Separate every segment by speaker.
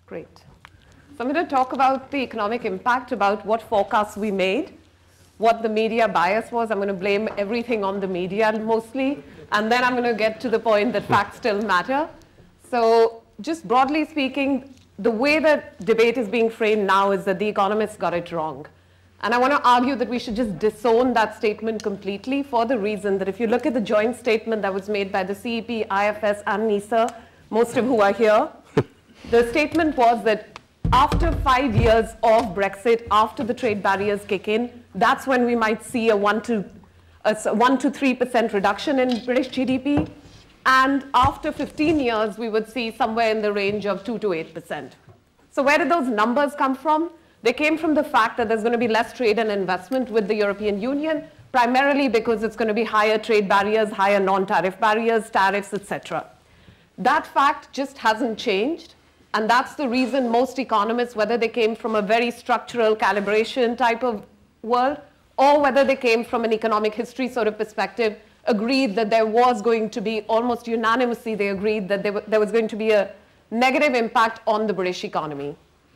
Speaker 1: Great. So I'm going to talk about the economic impact, about what forecasts we made, what the media bias was. I'm going to blame everything on the media mostly, and then I'm going to get to the point that facts still matter. So just broadly speaking, the way that debate is being framed now is that the economists got it wrong. And I want to argue that we should just disown that statement completely for the reason that if you look at the joint statement that was made by the CEP, IFS, and NIESR, most of who are here, the statement was that after 5 years of Brexit, after the trade barriers kick in, that's when we might see a 1 to 3% reduction in British GDP. And after 15 years, we would see somewhere in the range of 2 to 8%. So where did those numbers come from? They came from the fact that there's going to be less trade and investment with the European Union, primarily because it's going to be higher trade barriers, higher non-tariff barriers, tariffs, etc. That fact just hasn't changed. And that's the reason most economists, whether they came from a very structural calibration type of world, or whether they came from an economic history sort of perspective, agreed that there was going to be, almost unanimously, they agreed that there was going to be a negative impact on the British economy.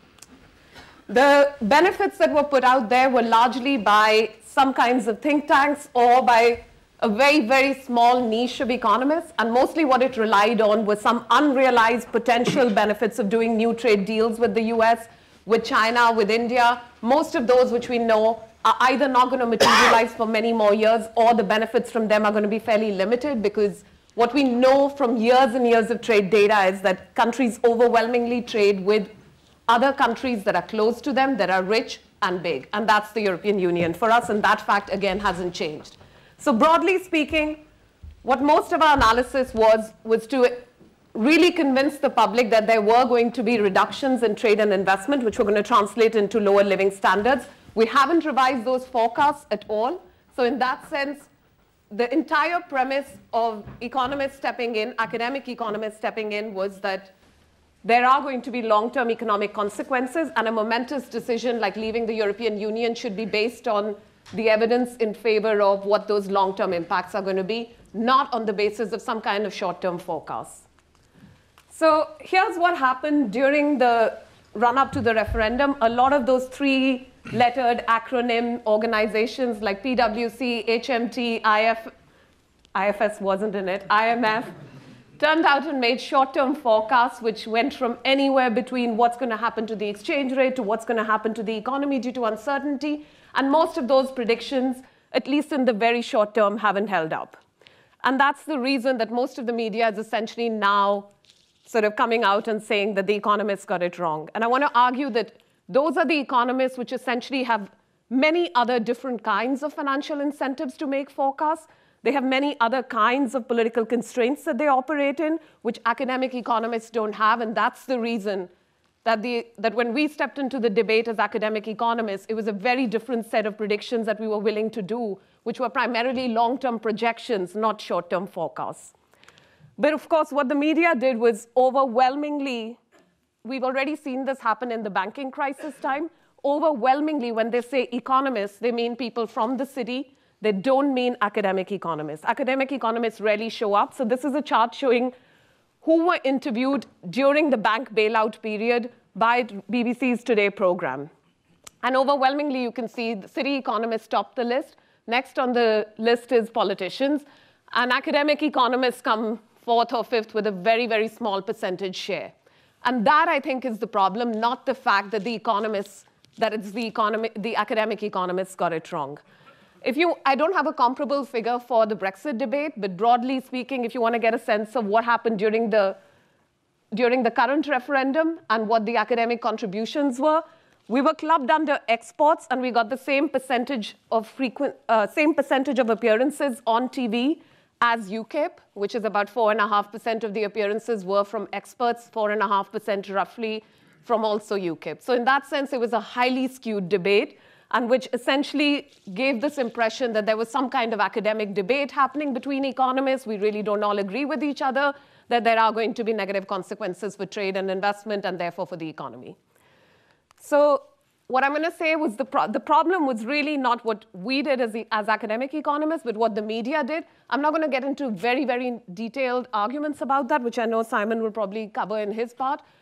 Speaker 1: The benefits that were put out there were largely by some kinds of think tanks or by a very, very small niche of economists, and mostly what it relied on was some unrealized potential benefits of doing new trade deals with the US, with China, with India. Most of those which we know are either not going to materialize for many more years, or the benefits from them are going to be fairly limited, because what we know from years and years of trade data is that countries overwhelmingly trade with other countries that are close to them, that are rich and big. And that's the European Union for us, and that fact, again, hasn't changed. So broadly speaking, what most of our analysis was to really convince the public that there were going to be reductions in trade and investment, which were going to translate into lower living standards. We haven't revised those forecasts at all. So in that sense, the entire premise of economists stepping in, academic economists stepping in, was that there are going to be long-term economic consequences, and a momentous decision like leaving the European Union should be based on the evidence in favor of what those long-term impacts are going to be, not on the basis of some kind of short-term forecasts. So here's what happened during the run-up to the referendum. A lot of those three-lettered acronym organizations like PwC, HMT, IFS wasn't in it, IMF, turned out and made short-term forecasts which went from anywhere between what's going to happen to the exchange rate to what's going to happen to the economy due to uncertainty. And most of those predictions, at least in the very short term, haven't held up. And that's the reason that most of the media is essentially now sort of coming out and saying that the economists got it wrong. And I want to argue that those are the economists which essentially have many other different kinds of financial incentives to make forecasts. They have many other kinds of political constraints that they operate in, which academic economists don't have. And that's the reason that when we stepped into the debate as academic economists, it was a very different set of predictions that we were willing to do, which were primarily long-term projections, not short-term forecasts. But of course, what the media did was overwhelmingly, we've already seen this happen in the banking crisis time, overwhelmingly when they say economists, they mean people from the city. They don't mean academic economists. Academic economists rarely show up. So this is a chart showing who were interviewed during the bank bailout period by BBC's Today program. And overwhelmingly, you can see the city economists top the list. Next on the list is politicians. And academic economists come fourth or fifth with a very, very small percentage share. And that, I think, is the problem, not the fact that the academic economists got it wrong. I don't have a comparable figure for the Brexit debate, but broadly speaking, if you want to get a sense of what happened during the current referendum and what the academic contributions were, we were clubbed under exports, and we got the same percentage of appearances on TV as UKIP, which is about 4.5% of the appearances were from experts, 4.5% roughly from also UKIP. So in that sense, it was a highly skewed debate, and which essentially gave this impression that there was some kind of academic debate happening between economists. We really don't all agree with each other, that there are going to be negative consequences for trade and investment and therefore for the economy. So what I'm going to say was the problem was really not what we did as academic economists, but what the media did. I'm not going to get into very, very detailed arguments about that, which I know Simon will probably cover in his part.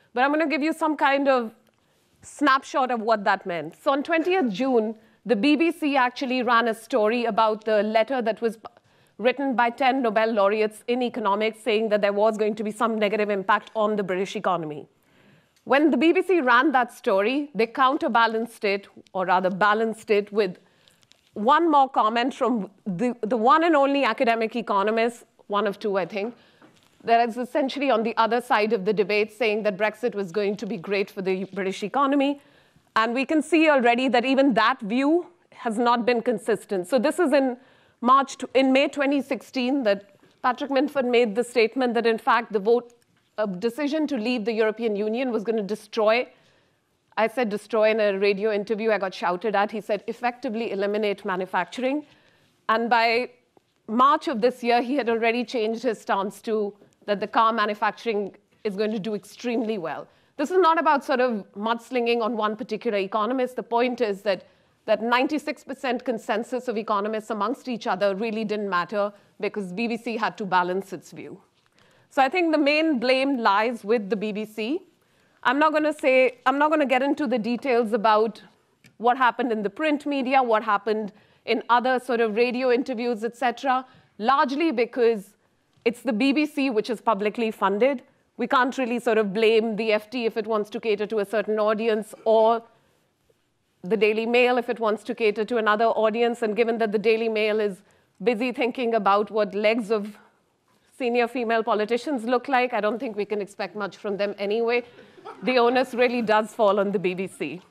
Speaker 1: but I'm going to give you some kind of snapshot of what that meant. So on 20th June, the BBC actually ran a story about the letter that was written by 10 Nobel laureates in economics saying that there was going to be some negative impact on the British economy. When the BBC ran that story, they counterbalanced it, or rather balanced it, with one more comment from the one and only academic economist, one of two, I think, that is essentially on the other side of the debate saying that Brexit was going to be great for the British economy. And we can see already that even that view has not been consistent. So this is in May 2016 that Patrick Minford made the statement that, in fact, a decision to leave the European Union was going to destroy. I said destroy in a radio interview. I got shouted at. He said effectively eliminate manufacturing. And by March of this year, he had already changed his stance to that the car manufacturing is going to do extremely well. This is not about sort of mudslinging on one particular economist. The point is that 96% consensus of economists amongst each other really didn't matter because BBC had to balance its view. So I think the main blame lies with the BBC. I'm not going to get into the details about what happened in the print media, what happened in other sort of radio interviews, et cetera, largely because it's the BBC which is publicly funded. We can't really sort of blame the FT if it wants to cater to a certain audience, or the Daily Mail if it wants to cater to another audience. And given that the Daily Mail is busy thinking about what legs of senior female politicians look like, I don't think we can expect much from them anyway. The onus really does fall on the BBC.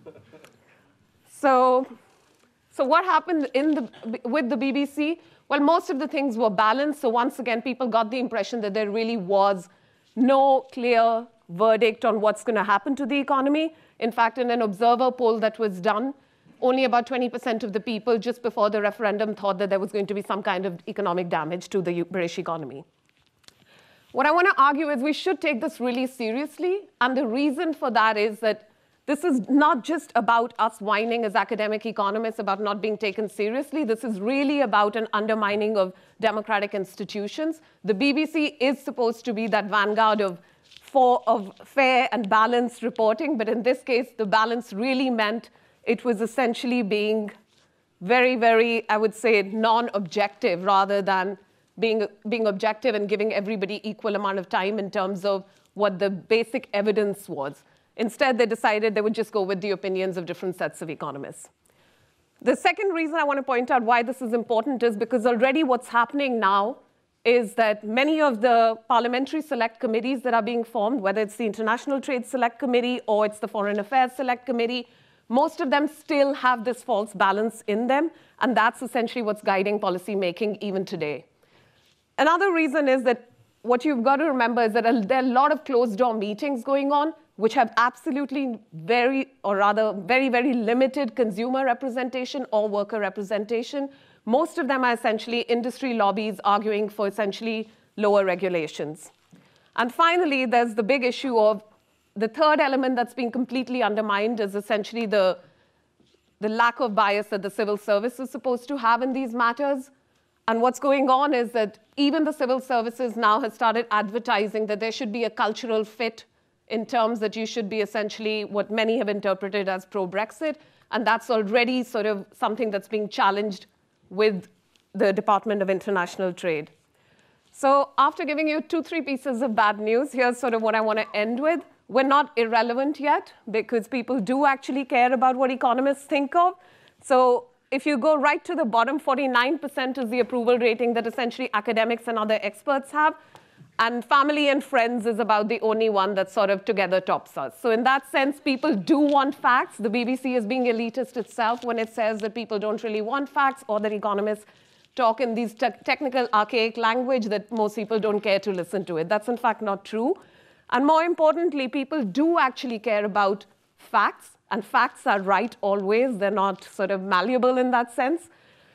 Speaker 1: So what happened with the BBC? Well, most of the things were balanced. So once again, people got the impression that there really was no clear verdict on what's going to happen to the economy. In fact, in an observer poll that was done, only about 20% of the people just before the referendum thought that there was going to be some kind of economic damage to the British economy. What I want to argue is we should take this really seriously. And the reason for that is that this is not just about us whining as academic economists about not being taken seriously. This is really about an undermining of democratic institutions. The BBC is supposed to be that vanguard of fair and balanced reporting. But in this case, the balance really meant it was essentially being very, very, I would say, non-objective rather than being objective and giving everybody equal amount of time in terms of what the basic evidence was. Instead, they decided they would just go with the opinions of different sets of economists. The second reason I want to point out why this is important is because already what's happening now is that many of the parliamentary select committees that are being formed, whether it's the International Trade Select Committee or it's the Foreign Affairs Select Committee, most of them still have this false balance in them, and that's essentially what's guiding policy making even today. Another reason is that what you've got to remember is that there are a lot of closed-door meetings going on, which have absolutely very, very limited consumer representation or worker representation. Most of them are essentially industry lobbies arguing for essentially lower regulations. And finally, there's the big issue of the third element that's being completely undermined is essentially the lack of bias that the civil service is supposed to have in these matters. And what's going on is that even the civil services now has started advertising that there should be a cultural fit in terms that you should be essentially what many have interpreted as pro-Brexit. And that's already sort of something that's being challenged with the Department of International Trade. So after giving you 2-3 pieces of bad news, here's sort of what I want to end with. We're not irrelevant yet because people do actually care about what economists think of. So if you go right to the bottom, 49% is the approval rating that essentially academics and other experts have. And family and friends is about the only one that sort of together tops us. So in that sense, people do want facts. The BBC is being elitist itself when it says that people don't really want facts or that economists talk in these technical, archaic language that most people don't care to listen to it. That's in fact not true. And more importantly, people do actually care about facts. And facts are right always. They're not sort of malleable in that sense.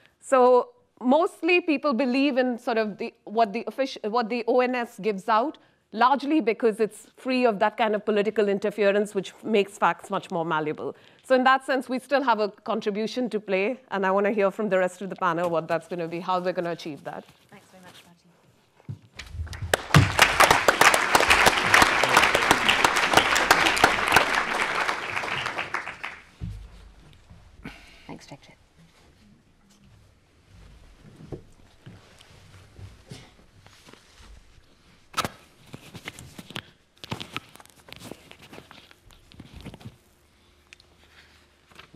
Speaker 1: So mostly people believe in sort of what the ONS gives out, largely because it's free of that kind of political interference, which makes facts much more malleable. So in that sense, we still have a contribution to play. And I want to hear from the rest of the panel what that's going to be, how they're going to achieve that.
Speaker 2: Thanks very much, Swati.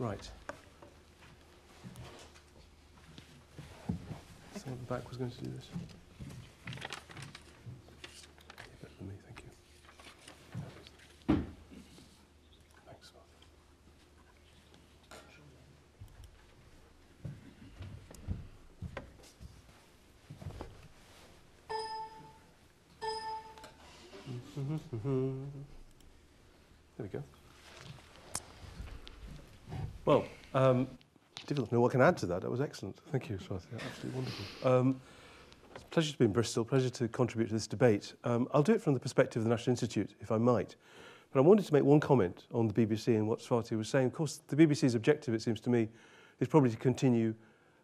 Speaker 2: Right. Someone at the back was going to do this. Better than me, thank you. Thanks. There we go. Well, difficult to know what I can add to that. That was excellent. Thank you, Swati. Absolutely wonderful. It's a pleasure to be in Bristol, pleasure to contribute to this debate. I'll do it from the perspective of the National Institute, if I might. But I wanted to make one comment on the BBC and what Swati was saying. Of course, the BBC's objective, it seems to me, is probably to continue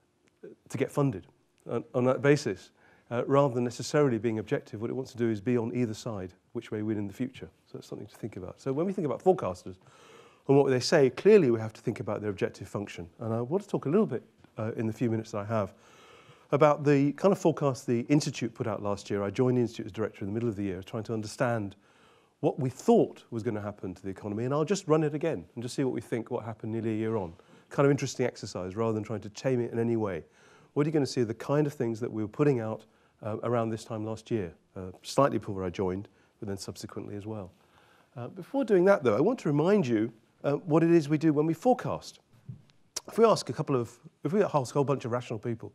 Speaker 2: to get funded on that basis. Rather than necessarily being objective, what it wants to do is be on either side, which way we win in the future. So it's something to think about. So when we think about forecasters and what they say, clearly we have to think about their objective function. And I want to talk a little bit in the few minutes that I have about the kind of forecast the Institute put out last year. I joined the Institute as director in the middle of the year, trying to understand what we thought was going to happen to the economy. And I'll just run it again and just see what we think, what happened nearly a year on. Kind of interesting exercise rather than trying to tame it in any way. What are you going to see are the kind of things that we were putting out around this time last year, slightly before I joined, but then subsequently as well. Before doing that, though, I want to remind you what it is we do when we forecast. If we ask if we ask a whole bunch of rational people,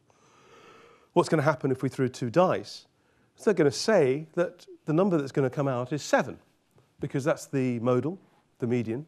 Speaker 2: what's going to happen if we threw 2 dice? So they're going to say that the number that's going to come out is 7, because that's the modal, the median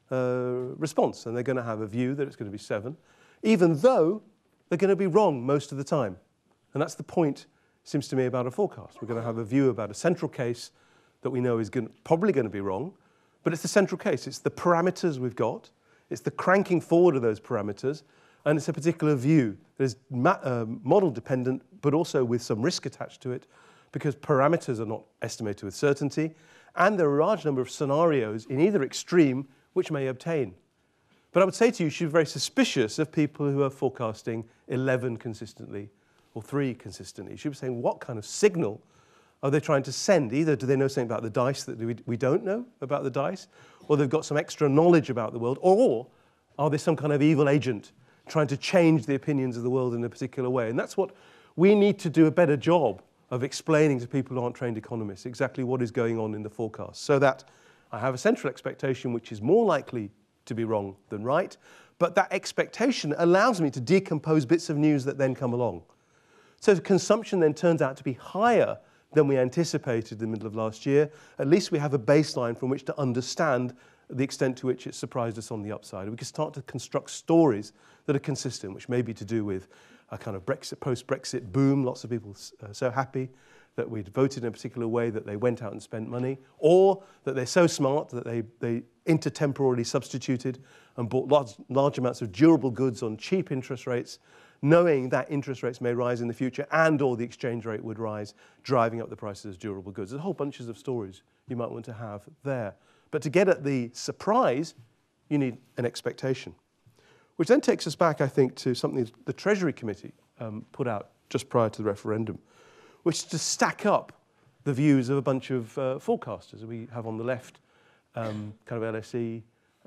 Speaker 2: response, and they're going to have a view that it's going to be 7, even though they're going to be wrong most of the time. And that's the point, seems to me, about a forecast. We're going to have a view about a central case that we know is probably going to be wrong, but it's the central case. It's the parameters we've got. It's the cranking forward of those parameters, and it's a particular view that is model dependent, but also with some risk attached to it, because parameters are not estimated with certainty, and there are a large number of scenarios in either extreme which may obtain. But I would say to you, you should be very suspicious of people who are forecasting 11 consistently or 3 consistently. You should be saying, what kind of signal are they trying to send? Either do they know something about the dice that we don't know about the dice, or they've got some extra knowledge about the world, or are they some kind of evil agent trying to change the opinions of the world in a particular way? And that's what we need to do a better job of explaining to people who aren't trained economists, exactly what is going on in the forecast, so that I have a central expectation which is more likely to be wrong than right, but that expectation allows me to decompose bits of news that then come along. So consumption then turns out to be higher than we anticipated in the middle of last year. At least we have a baseline from which to understand the extent to which it surprised us on the upside. We can start to construct stories that are consistent, which may be to do with a kind of post-Brexit boom, lots of people so happy that we'd voted in a particular way that they went out and spent money, or that they're so smart that they intertemporally substituted and bought large amounts of durable goods on cheap interest rates, knowing that interest rates may rise in the future and or the exchange rate would rise, driving up the prices of durable goods. There's a whole bunches of stories you might want to have there. But to get at the surprise, you need an expectation. Which then takes us back, I think, to something the Treasury Committee put out just prior to the referendum, which is to stack up the views of a bunch of forecasters. We have on the left kind of LSE,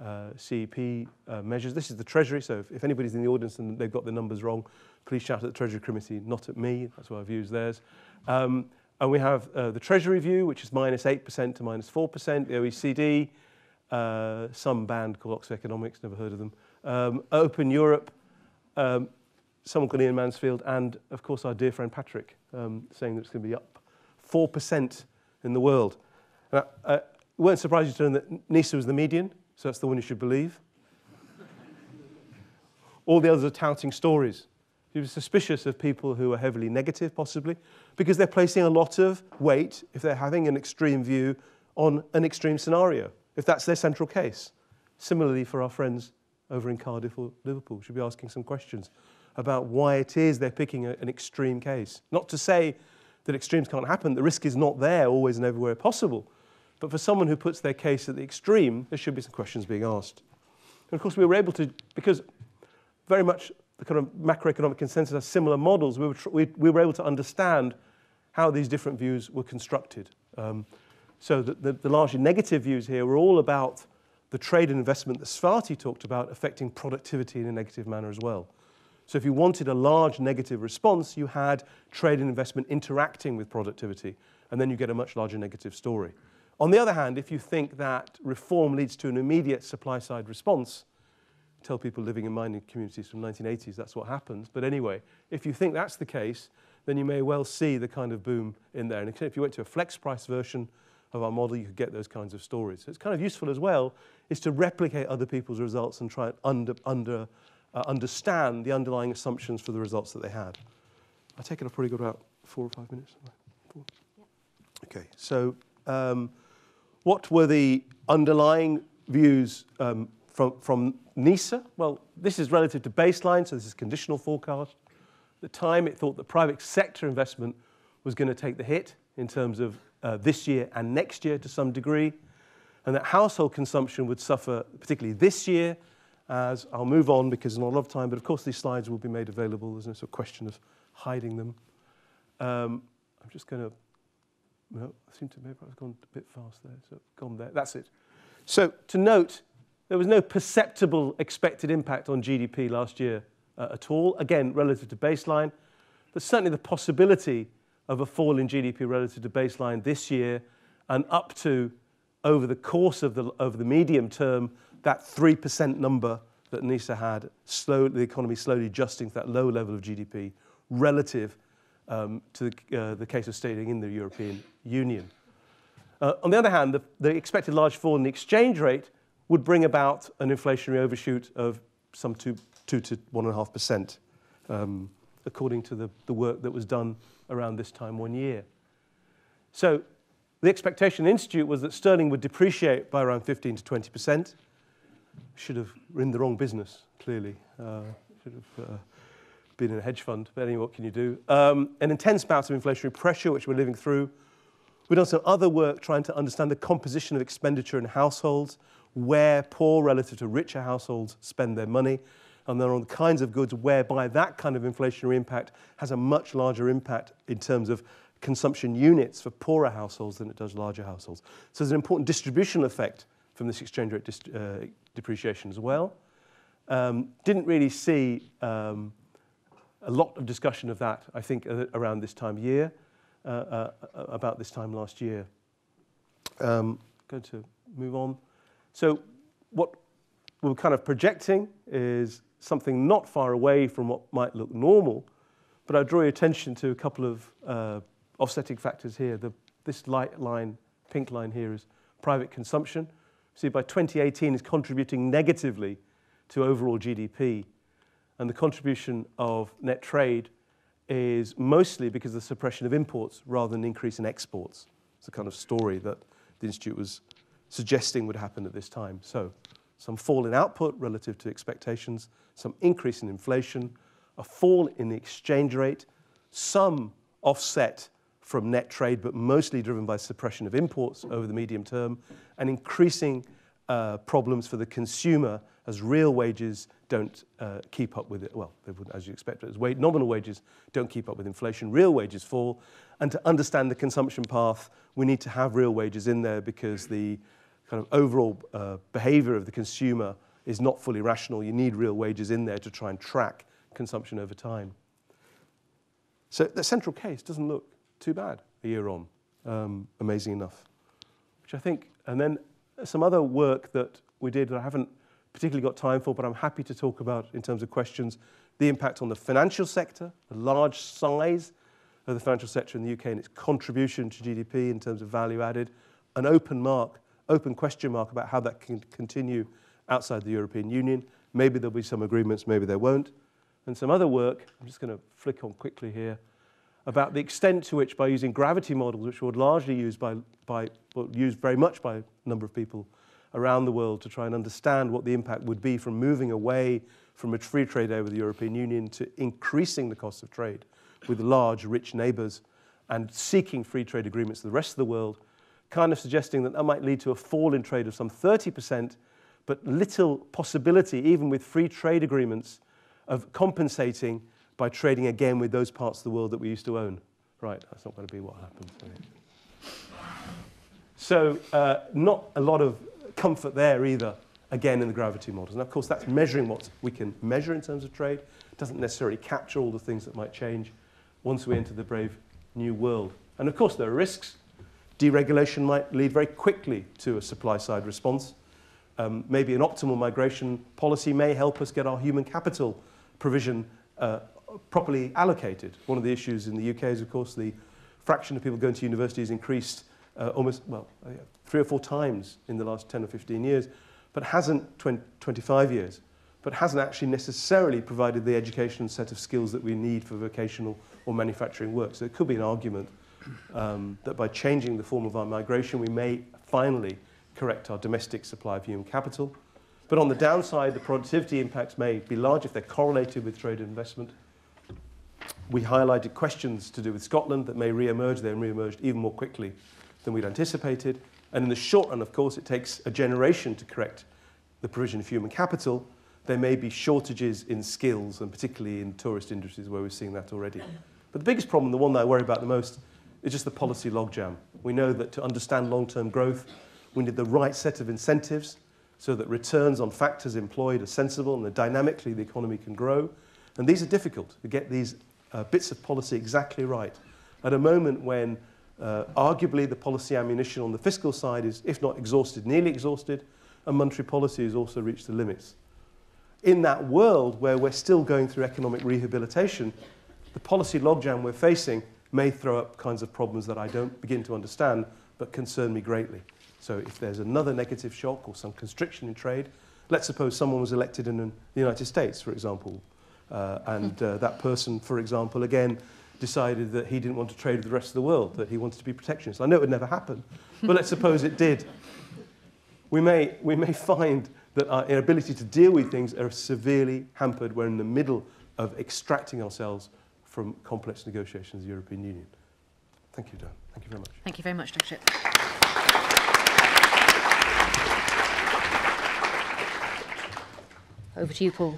Speaker 2: CEP measures. This is the Treasury, so if anybody's in the audience and they've got the numbers wrong, please shout at the Treasury Committee, not at me. That's why I've used theirs. And we have the Treasury view, which is -8% to -4%. The OECD, some band called Oxford Economics, never heard of them. Open Europe, someone called Ian Mansfield, and of course our dear friend Patrick, saying that it's going to be up 4% in the world. It won't surprise you to learn that NIESR was the median, so that's the one you should believe. All the others are touting stories. You'd be suspicious of people who are heavily negative, possibly, because they're placing a lot of weight, if they're having an extreme view, on an extreme scenario, if that's their central case. Similarly, for our friends over in Cardiff or Liverpool, we should be asking some questions about why it is they're picking an extreme case. Not to say that extremes can't happen. The risk is not there always and everywhere possible. But for someone who puts their case at the extreme, there should be some questions being asked. And of course, we were able to, because very much the kind of macroeconomic consensus has similar models, we were able to understand how these different views were constructed. So the largely negative views here were all about the trade and investment that Swati talked about affecting productivity in a negative manner as well. So if you wanted a large negative response, you had trade and investment interacting with productivity, and then you get a much larger negative story. On the other hand, if you think that reform leads to an immediate supply-side response, tell people living in mining communities from 1980s that's what happens. But anyway, if you think that's the case, then you may well see the kind of boom in there. And if you went to a flex price version of our model, you could get those kinds of stories. So it's kind of useful as well, is to replicate other people's results and try and understand the underlying assumptions for the results that they had. I take it I've probably got about 4 or 5 minutes. Yeah. Okay, so what were the underlying views from NIESR? Well, this is relative to baseline, so this is conditional forecast. At the time, it thought that private sector investment was going to take the hit in terms of this year and next year to some degree, and that household consumption would suffer, particularly this year, as I'll move on because there's not a lot of time, but of course these slides will be made available. There's no sort of question of hiding them. I'm just going to, no, I seem to maybe I've gone a bit fast there, so gone there. That's it. So to note, there was no perceptible expected impact on GDP last year at all, again, relative to baseline. There's certainly the possibility of a fall in GDP relative to baseline this year and up to, over the course of the medium term, that 3% number that NIESR had, the economy slowly adjusting to that low level of GDP relative to the case of staying in the European Union. On the other hand, the expected large fall in the exchange rate would bring about an inflationary overshoot of some 2 to 1.5%, according to the work that was done around this time one year. So the expectation in the Institute was that sterling would depreciate by around 15 to 20%. Should have in the wrong business, clearly. Should have been in a hedge fund, but anyway, what can you do? An intense bout of inflationary pressure, which we're living through. We've done some other work trying to understand the composition of expenditure in households, where poor relative to richer households spend their money, and there are the kinds of goods whereby that kind of inflationary impact has a much larger impact in terms of consumption units for poorer households than it does larger households. So there's an important distributional effect from this exchange rate depreciation as well. Didn't really see a lot of discussion of that, I think, around this time of year, about this time last year. Going to move on. So what we're kind of projecting is something not far away from what might look normal, but I draw your attention to a couple of offsetting factors here. This light line, pink line here, is private consumption. See, by 2018 is contributing negatively to overall GDP, and the contribution of net trade is mostly because of the suppression of imports rather than an increase in exports. It's the kind of story that the Institute was suggesting would happen at this time. So some fall in output relative to expectations, some increase in inflation, a fall in the exchange rate, some offset from net trade, but mostly driven by suppression of imports over the medium term, and increasing problems for the consumer as real wages don't keep up with it. Well, they wouldn't, as you expect, as nominal wages don't keep up with inflation. Real wages fall. And to understand the consumption path, we need to have real wages in there because the kind of overall behavior of the consumer is not fully rational. You need real wages in there to try and track consumption over time. So the central case doesn't look too bad a year on, amazing enough, which I think, and then some other work that we did that I haven't particularly got time for, but I'm happy to talk about in terms of questions, the impact on the financial sector, the large size of the financial sector in the UK and its contribution to GDP in terms of value added, an open question mark about how that can continue outside the European Union. Maybe there'll be some agreements, maybe there won't. And some other work, I'm just going to flick on quickly here, about the extent to which by using gravity models, which were largely used used very much by a number of people around the world to try and understand what the impact would be from moving away from a free trade area with the European Union to increasing the cost of trade with large, rich neighbours and seeking free trade agreements with the rest of the world, kind of suggesting that that might lead to a fall in trade of some 30%, but little possibility, even with free trade agreements, of compensating by trading again with those parts of the world that we used to own. Right, that's not going to be what happens. So not a lot of comfort there either again in the gravity models. And of course, that's measuring what we can measure in terms of trade. It doesn't necessarily capture all the things that might change once we enter the brave new world. And of course, there are risks. Deregulation might lead very quickly to a supply-side response. Maybe an optimal migration policy may help us get our human capital provision properly allocated. One of the issues in the UK is, of course, the fraction of people going to university has increased almost, 3 or 4 times in the last 10 or 15 years, but hasn't, 25 years, but hasn't actually necessarily provided the education set of skills that we need for vocational or manufacturing work. So it could be an argument that by changing the form of our migration, we may finally correct our domestic supply of human capital. But on the downside, the productivity impacts may be large if they're correlated with trade and investment. We highlighted questions to do with Scotland that may re-emerge. They re-emerged even more quickly than we'd anticipated. And in the short run, of course, it takes a generation to correct the provision of human capital. There may be shortages in skills, and particularly in tourist industries where we're seeing that already. But the biggest problem, the one that I worry about the most, is just the policy logjam. We know that to understand long-term growth, we need the right set of incentives so that returns on factors employed are sensible and that dynamically the economy can grow. And these are difficult to get these bits of policy exactly right at a moment when arguably the policy ammunition on the fiscal side is, if not exhausted, nearly exhausted, and monetary policy has also reached the limits. In that world where we're still going through economic rehabilitation, the policy logjam we're facing may throw up kinds of problems that I don't begin to understand but concern me greatly. So if there's another negative shock or some constriction in trade, let's suppose someone was elected in the United States, for example, and that person, for example, again, decided that he didn't want to trade with the rest of the world, that he wanted to be protectionist. I know it would never happen, but let's suppose it did. We may find that our ability to deal with things are severely hampered. We're in the middle of extracting ourselves from complex negotiations with the European Union. Thank you, Dan. Thank you very much.
Speaker 3: Thank you very much, Jagjit. Over to you, Paul.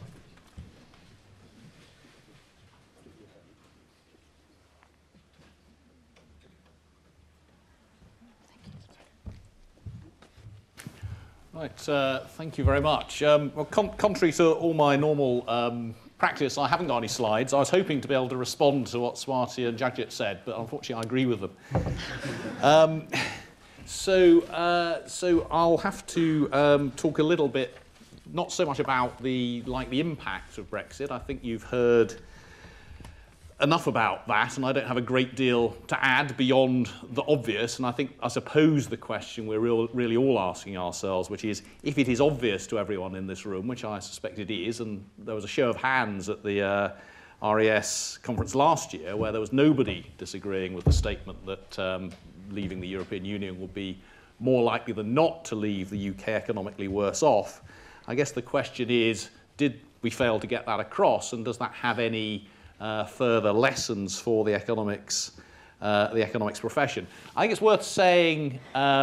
Speaker 4: Right, thank you very much. Well, contrary to all my normal practice, I haven't got any slides. I was hoping to be able to respond to what Swati and Jagjit said, but unfortunately I agree with them. So I'll have to talk a little bit, not so much about the impact of Brexit. I think you've heard enough about that, and I don't have a great deal to add beyond the obvious. And I suppose the question we're really all asking ourselves, which is, if it is obvious to everyone in this room, which I suspect it is, and there was a show of hands at the RES conference last year where there was nobody disagreeing with the statement that leaving the European Union would be more likely than not to leave the UK economically worse off. I guess the question is, did we fail to get that across, and does that have any further lessons for the economics profession? I think it's worth saying,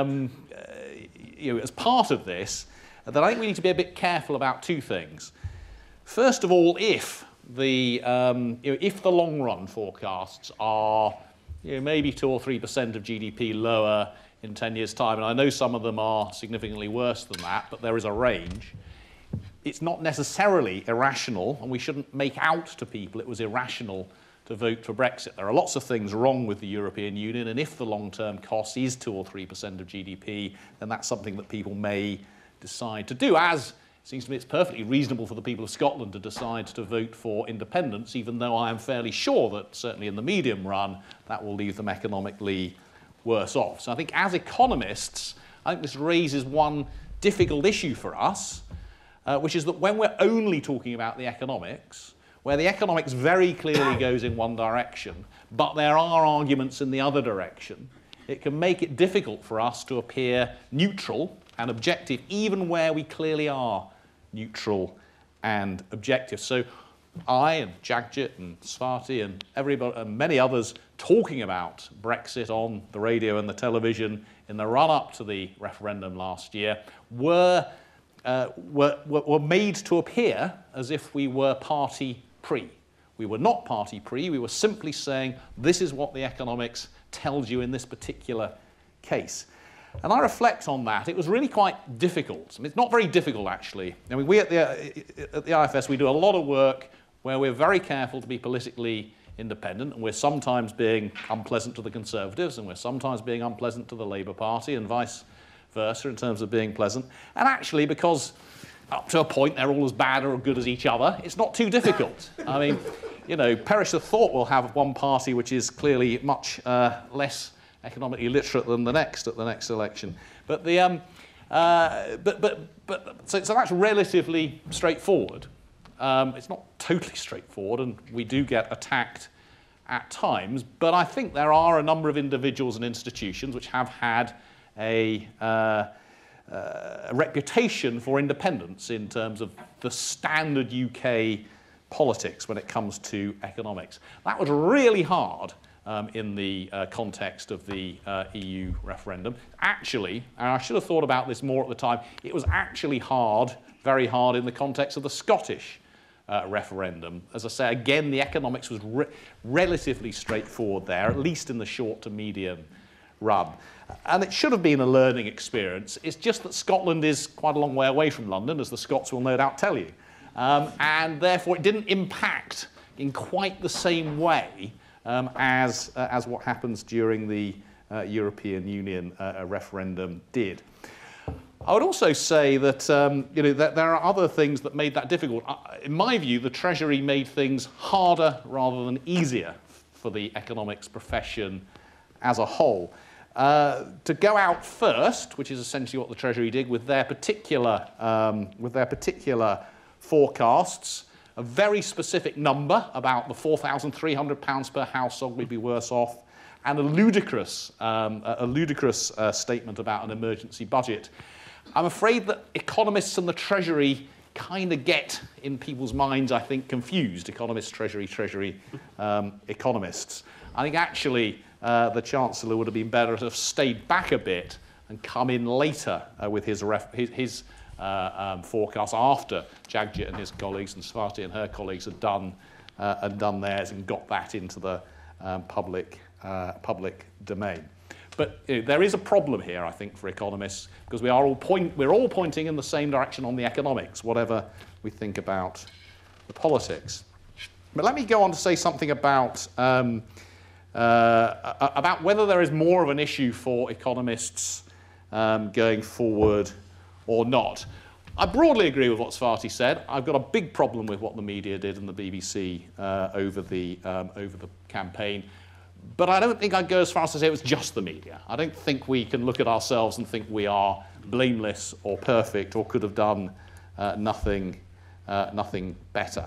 Speaker 4: as part of this, that I think we need to be a bit careful about two things. First of all, if the long-run forecasts are maybe 2 or 3% of GDP lower in 10 years' time, and I know some of them are significantly worse than that, but there is a range. It's not necessarily irrational, and we shouldn't make out to people it was irrational to vote for Brexit. There are lots of things wrong with the European Union, and if the long-term cost is 2 or 3% of GDP, then that's something that people may decide to do, as it seems to me it's perfectly reasonable for the people of Scotland to decide to vote for independence, even though I am fairly sure that, certainly in the medium run, that will leave them economically worse off. So I think as economists, I think this raises one difficult issue for us, which is that when we're only talking about the economics, where the economics very clearly goes in one direction, but there are arguments in the other direction, it can make it difficult for us to appear neutral and objective, even where we clearly are neutral and objective. So I and Jagjit and Swati and everybody and many others talking about Brexit on the radio and the television in the run-up to the referendum last year were made to appear as if we were party pre. We were not party pre, we were simply saying this is what the economics tells you in this particular case. And I reflect on that. It was really quite difficult. I mean, it's not very difficult, actually. I mean, we at the IFS, we do a lot of work where we're very careful to be politically independent, and we're sometimes being unpleasant to the Conservatives, and we're sometimes being unpleasant to the Labour Party, and vice versa in terms of being pleasant. And actually, because up to a point they're all as bad or good as each other, it's not too difficult. I mean, you know, perish the thought we'll have one party which is clearly much less economically literate than the next at the next election. But the so that's relatively straightforward. It's not totally straightforward, and we do get attacked at times. But I think there are a number of individuals and institutions which have had a reputation for independence in terms of the standard UK politics when it comes to economics. That was really hard in the context of the EU referendum. Actually, and I should have thought about this more at the time, it was actually hard, very hard in the context of the Scottish referendum. As I say, again, the economics was relatively straightforward there, at least in the short to medium run. And it should have been a learning experience. It's just that Scotland is quite a long way away from London, as the Scots will no doubt tell you. And therefore, it didn't impact in quite the same way as what happens during the European Union referendum did. I would also say that, you know, that there are other things that made that difficult. In my view, the Treasury made things harder rather than easier for the economics profession as a whole. To go out first, which is essentially what the Treasury did with their particular forecasts, a very specific number about the £4,300 per household we'd be worse off, and a ludicrous statement about an emergency budget. I'm afraid that economists and the Treasury kind of get, in people's minds, I think, confused. Economists, Treasury, economists. I think actually the Chancellor would have been better to have stayed back a bit and come in later with his forecast after Jagjit and his colleagues and Swati and her colleagues had done theirs and got that into the public domain. But you know, there is a problem here, I think, for economists, because we're all pointing in the same direction on the economics, whatever we think about the politics. But let me go on to say something about whether there is more of an issue for economists going forward or not. I broadly agree with what Swati said. I've got a big problem with what the media did and the BBC over the campaign. But I don't think I'd go as far as to say it was just the media. I don't think we can look at ourselves and think we are blameless or perfect or could have done nothing better.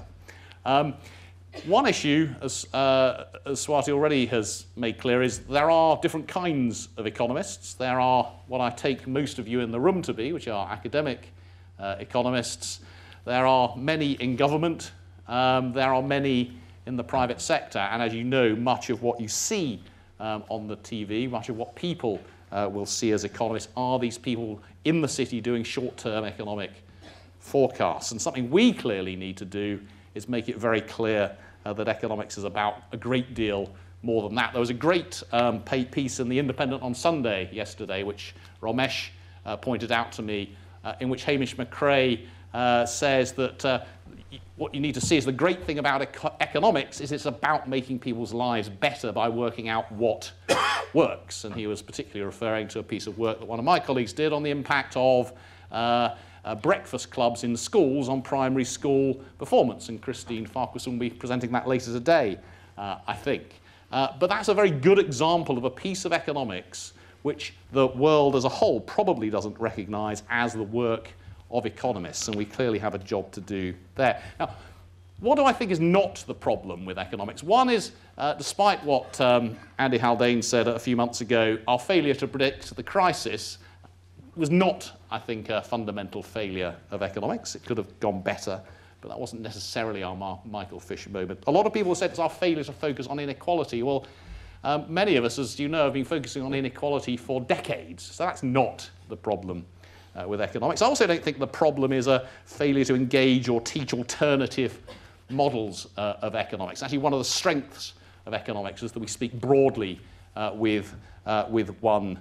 Speaker 4: One issue, as Swati already has made clear, is there are different kinds of economists. There are what I take most of you in the room to be, which are academic economists. There are many in government. There are many in the private sector. And as you know, much of what you see on the TV, much of what people will see as economists are these people in the city doing short-term economic forecasts. And something we clearly need to do is make it very clear that economics is about a great deal more than that. There was a great piece in The Independent on Sunday yesterday, which Ramesh pointed out to me, in which Hamish McRae says that what you need to see is the great thing about economics is it's about making people's lives better by working out what works. And he was particularly referring to a piece of work that one of my colleagues did on the impact of breakfast clubs in schools on primary school performance. And Christine Farquharson will be presenting that later today, I think. But that's a very good example of a piece of economics which the world as a whole probably doesn't recognise as the work of economists, and we clearly have a job to do there. Now, what do I think is not the problem with economics? One is, despite what Andy Haldane said a few months ago, our failure to predict the crisis was not, I think, a fundamental failure of economics. It could have gone better, but that wasn't necessarily our Michael Fish moment. A lot of people said it's our failure to focus on inequality. Well, many of us, as you know, have been focusing on inequality for decades, so that's not the problem with economics. I also don't think the problem is a failure to engage or teach alternative models of economics. Actually, one of the strengths of economics is that we speak broadly with one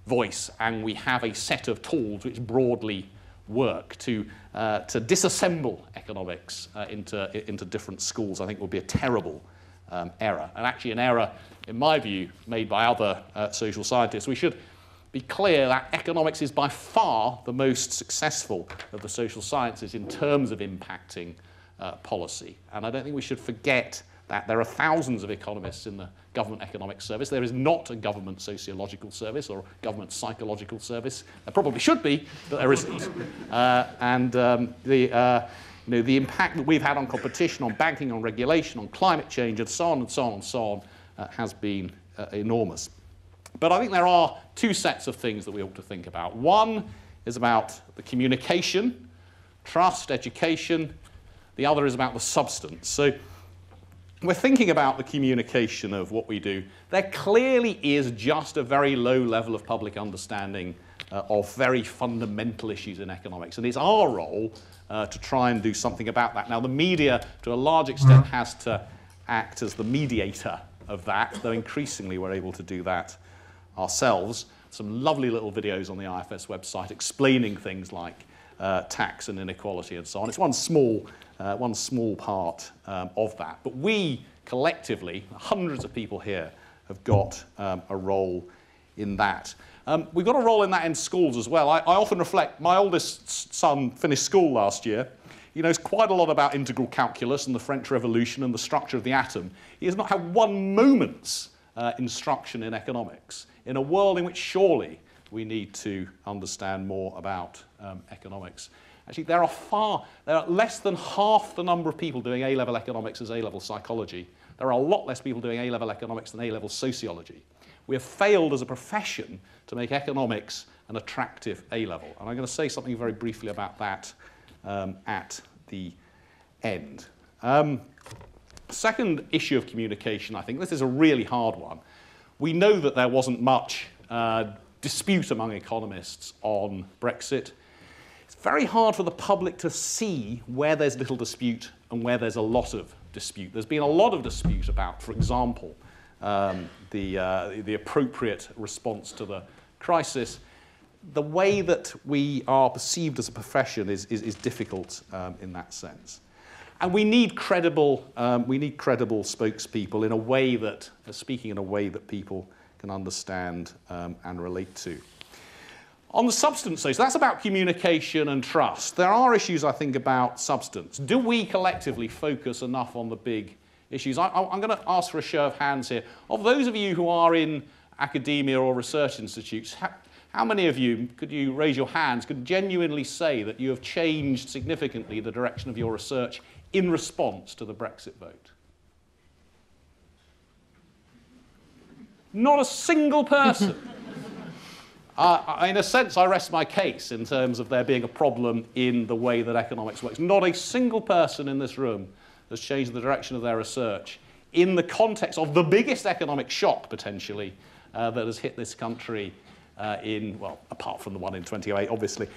Speaker 4: voice, and we have a set of tools which broadly work to disassemble economics into different schools, I think would be a terrible error. And actually an error, in my view, made by other social scientists. We should be clear that economics is by far the most successful of the social sciences in terms of impacting policy. And I don't think we should forget that there are thousands of economists in the government economic service. There is not a government sociological service or government psychological service. There probably should be, but there isn't. The impact that we've had on competition, on banking, on regulation, on climate change, and so on and so on and so on, has been enormous. But I think there are two sets of things that we ought to think about. One is about the communication, trust, education. The other is about the substance. So we're thinking about the communication of what we do. There clearly is just a very low level of public understanding of very fundamental issues in economics. And it's our role to try and do something about that. Now, the media, to a large extent, has to act as the mediator of that, though increasingly we're able to do that ourselves. Some lovely little videos on the IFS website explaining things like tax and inequality and so on. It's one small part of that. But we collectively, hundreds of people here, have got a role in that. We've got a role in that in schools as well. I often reflect, my oldest son finished school last year. He knows quite a lot about integral calculus and the French Revolution and the structure of the atom. He has not had one moment's instruction in economics in a world in which surely we need to understand more about economics. Actually, there are less than half the number of people doing A-level economics as A-level psychology. There are a lot less people doing A-level economics than A-level sociology. We have failed as a profession to make economics an attractive A-level. And I'm going to say something very briefly about that at the end. Second issue of communication, I think, this is a really hard one. We know that there wasn't much dispute among economists on Brexit. It's very hard for the public to see where there's little dispute and where there's a lot of dispute. There's been a lot of dispute about, for example, the appropriate response to the crisis. The way that we are perceived as a profession is difficult in that sense. And we need credible spokespeople in a way that, speaking in a way that people can understand and relate to. On the substance stage, so that's about communication and trust. There are issues, I think, about substance. Do we collectively focus enough on the big issues? I'm going to ask for a show of hands here. Of those of you who are in academia or research institutes, how many of you, could you raise your hands, could genuinely say that you have changed significantly the direction of your research in response to the Brexit vote? Not a single person. In a sense, I rest my case in terms of there being a problem in the way that economics works. Not a single person in this room has changed the direction of their research in the context of the biggest economic shock, potentially, that has hit this country well, apart from the one in 2008, obviously,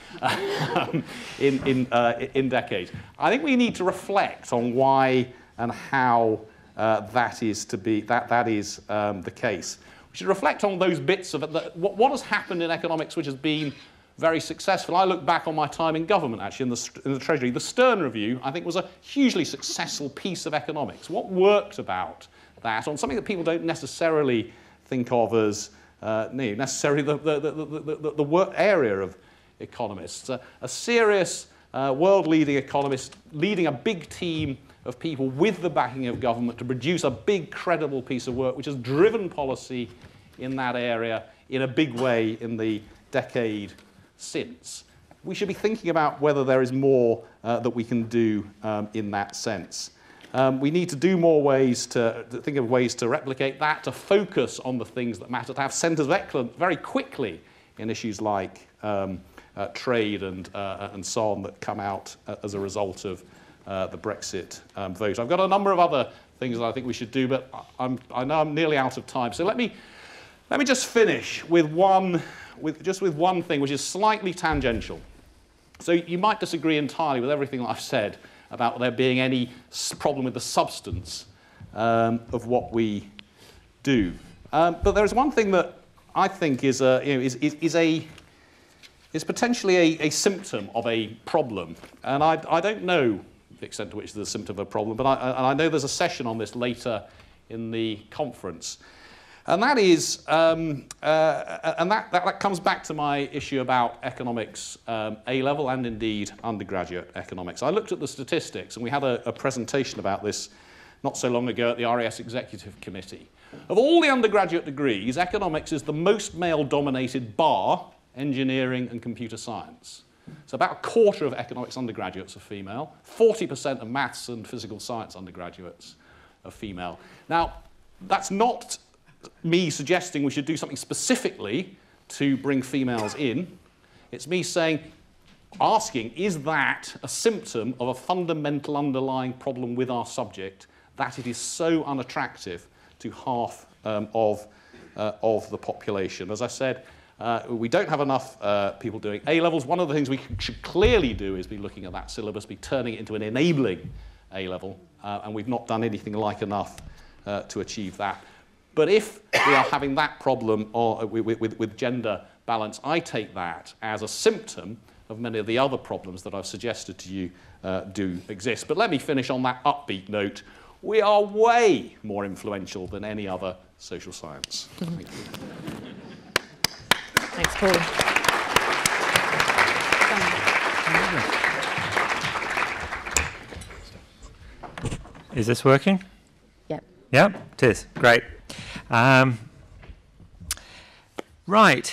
Speaker 4: in decades. I think we need to reflect on why and how that is the case. We should reflect on those bits of it, what has happened in economics which has been very successful. I look back on my time in government, actually, in the Treasury. The Stern Review, I think, was a hugely successful piece of economics. What worked about that on something that people don't necessarily think of as necessarily the work area of economists. A serious world-leading economist leading a big team of people with the backing of government to produce a big, credible piece of work which has driven policy in that area in a big way in the decade since. We should be thinking about whether there is more that we can do in that sense. We need to do more ways to think of ways to replicate that, to focus on the things that matter, to have centres of excellence very quickly in issues like trade and so on that come out as a result of the Brexit vote. I've got a number of other things that I think we should do, but I know I'm nearly out of time. So let me just finish with one thing which is slightly tangential. So you might disagree entirely with everything that I've said about there being any problem with the substance of what we do. But there is one thing that I think is potentially a symptom of a problem. And I don't know the extent to which there's a symptom of a problem, but I know there's a session on this later in the conference. And that is, that comes back to my issue about economics, A-level and indeed undergraduate economics. I looked at the statistics, and we had a presentation about this not so long ago at the RAS Executive Committee. Of all the undergraduate degrees, economics is the most male-dominated bar engineering and computer science. So about a quarter of economics undergraduates are female, 40% of maths and physical science undergraduates are female. Now, that's not me suggesting we should do something specifically to bring females in. It's me asking, is that a symptom of a fundamental underlying problem with our subject that it is so unattractive to half of the population? As I said, we don't have enough people doing A-levels. One of the things we should clearly do is be looking at that syllabus, be turning it into an enabling A-level, and we've not done anything like enough to achieve that. But if we are having that problem with gender balance, I take that as a symptom of many of the other problems that I've suggested to you do exist. But let me finish on that upbeat note. We are way more influential than any other social science. Thank you.
Speaker 3: Thanks, Paul.
Speaker 5: Is this working?
Speaker 3: Yep.
Speaker 5: Yep, it is. Great. Right.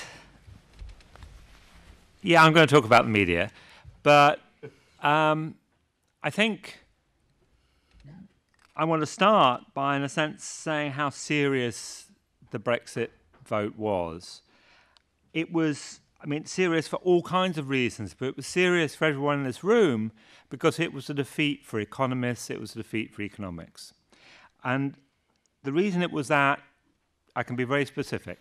Speaker 5: Yeah, I'm going to talk about the media, but I think I want to start by, in a sense, saying how serious the Brexit vote was. It was, serious for all kinds of reasons, but it was serious for everyone in this room because it was a defeat for economists, it was a defeat for economics. And the reason it was that, I can be very specific.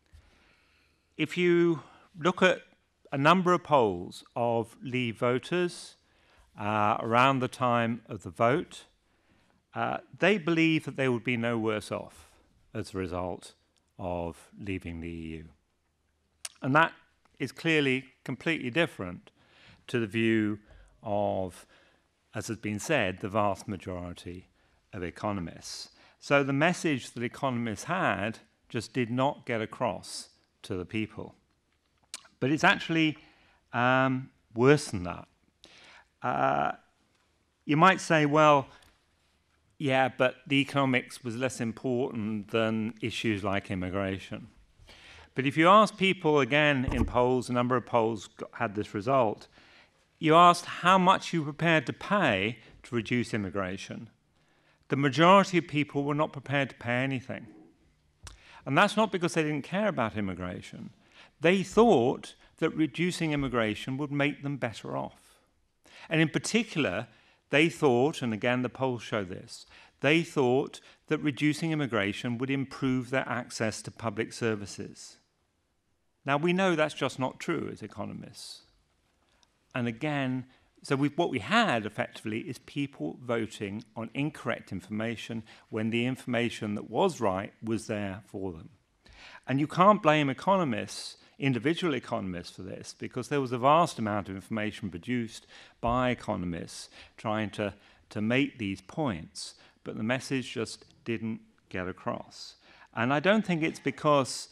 Speaker 5: If you look at a number of polls of Leave voters around the time of the vote, they believe that they would be no worse off as a result of leaving the EU. And that is clearly completely different to the view of, as has been said, the vast majority of economists. So the message that economists had just did not get across to the people. But it's actually worse than that. You might say, well, yeah, but the economics was less important than issues like immigration. But if you ask people, again, in polls, a number of polls had this result, you asked how much you were prepared to pay to reduce immigration. The majority of people were not prepared to pay anything. And that's not because they didn't care about immigration. They thought that reducing immigration would make them better off. And in particular, they thought, and again the polls show this, they thought that reducing immigration would improve their access to public services. Now, we know that's just not true as economists. And again, so what we had effectively is people voting on incorrect information when the information that was right was there for them. And you can't blame economists, individual economists, for this, because there was a vast amount of information produced by economists trying to make these points, but the message just didn't get across. And I don't think it's because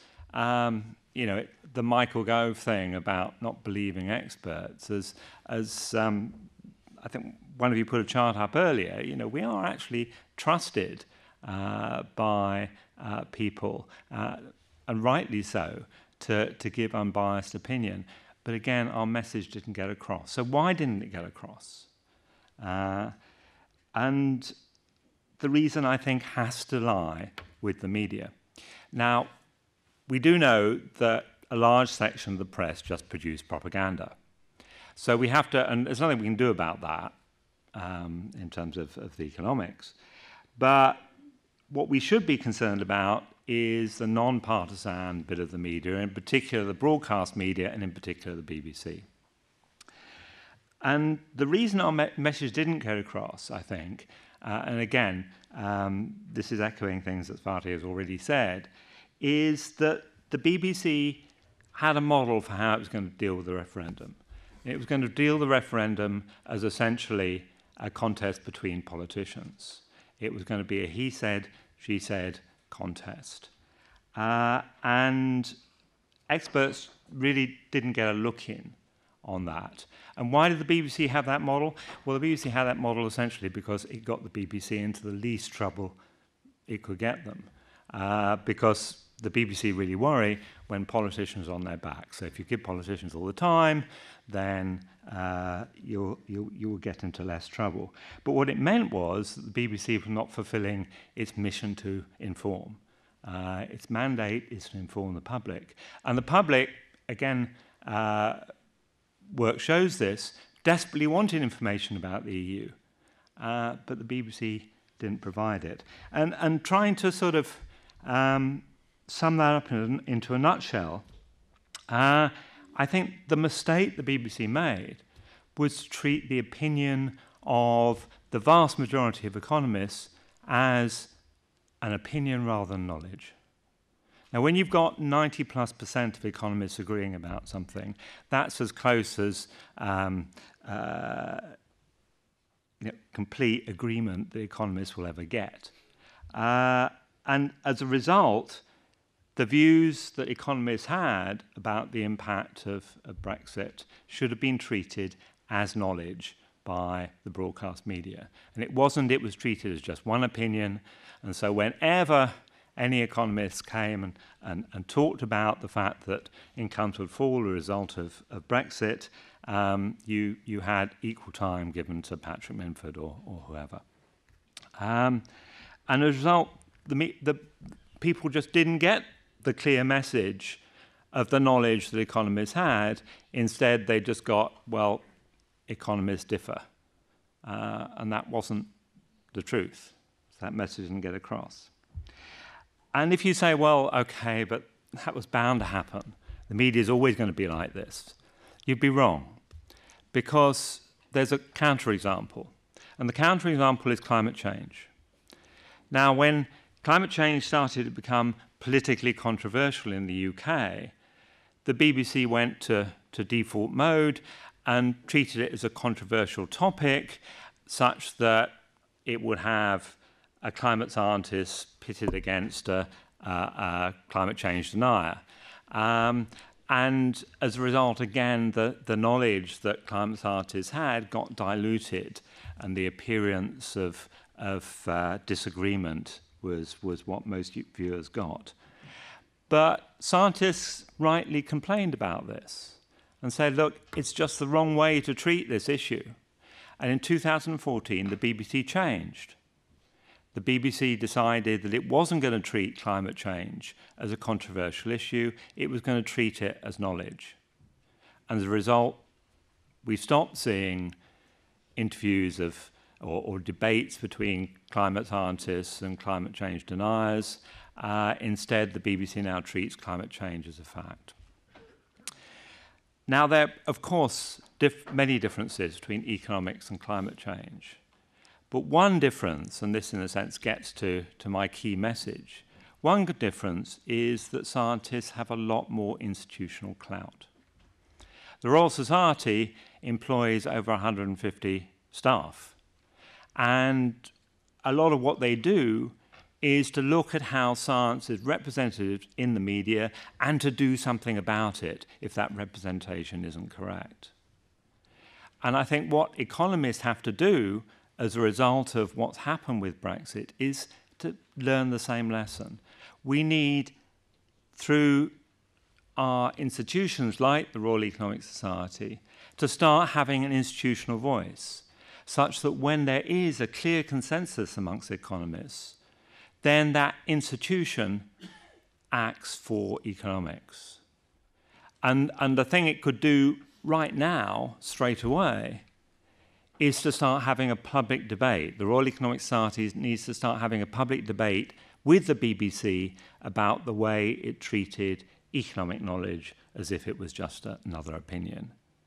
Speaker 5: the Michael Gove thing about not believing experts, as I think one of you put a chart up earlier, we are actually trusted by people, and rightly so, to give unbiased opinion. But again, our message didn't get across. So why didn't it get across? And the reason, I think, has to lie with the media. Now, we do know that a large section of the press just produce propaganda. So we have to, and there's nothing we can do about that in terms of the economics. But what we should be concerned about is the non-partisan bit of the media, in particular the broadcast media, and in particular the BBC. And the reason our message didn't get across, I think, and again, this is echoing things that Swati has already said, is that the BBC had a model for how it was going to deal with the referendum. It was going to deal with the referendum as essentially a contest between politicians. It was going to be a he said, she said contest. And experts really didn't get a look in on that. And why did the BBC have that model? Well, the BBC had that model essentially because it got the BBC into the least trouble it could get them. Because the BBC really worry when politicians are on their back. So if you give politicians all the time, then you will get into less trouble. But what it meant was that the BBC was not fulfilling its mission to inform. Its mandate is to inform the public. And the public, again, work shows this, desperately wanted information about the EU. But the BBC didn't provide it. And trying to sort of sum that up into a nutshell, I think the mistake the BBC made was to treat the opinion of the vast majority of economists as an opinion rather than knowledge. Now, when you've got 90+% of economists agreeing about something, that's as close as complete agreement the economists will ever get. And as a result, the views that economists had about the impact of Brexit should have been treated as knowledge by the broadcast media. And it wasn't, it was treated as just one opinion. And so whenever any economists came and talked about the fact that incomes would fall as a result of Brexit, you had equal time given to Patrick Minford or whoever. And as a result, the people just didn't get the clear message of the knowledge that economists had. Instead, they just got, well, economists differ. And that wasn't the truth. So that message didn't get across. And if you say, well, okay, but that was bound to happen, the media is always going to be like this, you'd be wrong. Because there's a counterexample. And the counterexample is climate change. Now, when climate change started to become politically controversial in the UK, the BBC went to default mode and treated it as a controversial topic, such that it would have a climate scientist pitted against a climate change denier. And as a result, again, the knowledge that climate scientists had got diluted, and the appearance of disagreement was what most viewers got. But scientists rightly complained about this and said, look, it's just the wrong way to treat this issue. And in 2014, the BBC changed. The BBC decided that it wasn't going to treat climate change as a controversial issue. It was going to treat it as knowledge. And as a result, we stopped seeing interviews of or debates between climate scientists and climate change deniers. Instead, the BBC now treats climate change as a fact. Now, there are, of course, many differences between economics and climate change. But one difference, and this in a sense gets to my key message, one good difference is that scientists have a lot more institutional clout. The Royal Society employs over 150 staff. And a lot of what they do is to look at how science is represented in the media and to do something about it if that representation isn't correct. And I think what economists have to do as a result of what's happened with Brexit is to learn the same lesson. We need, through our institutions like the Royal Economic Society, to start having an institutional voice, such that when there is a clear consensus amongst economists, then that institution acts for economics. And the thing it could do right now, straight away, is to start having a public debate. The Royal Economic Society needs to start having a public debate with the BBC about the way it treated economic knowledge as if it was just another opinion.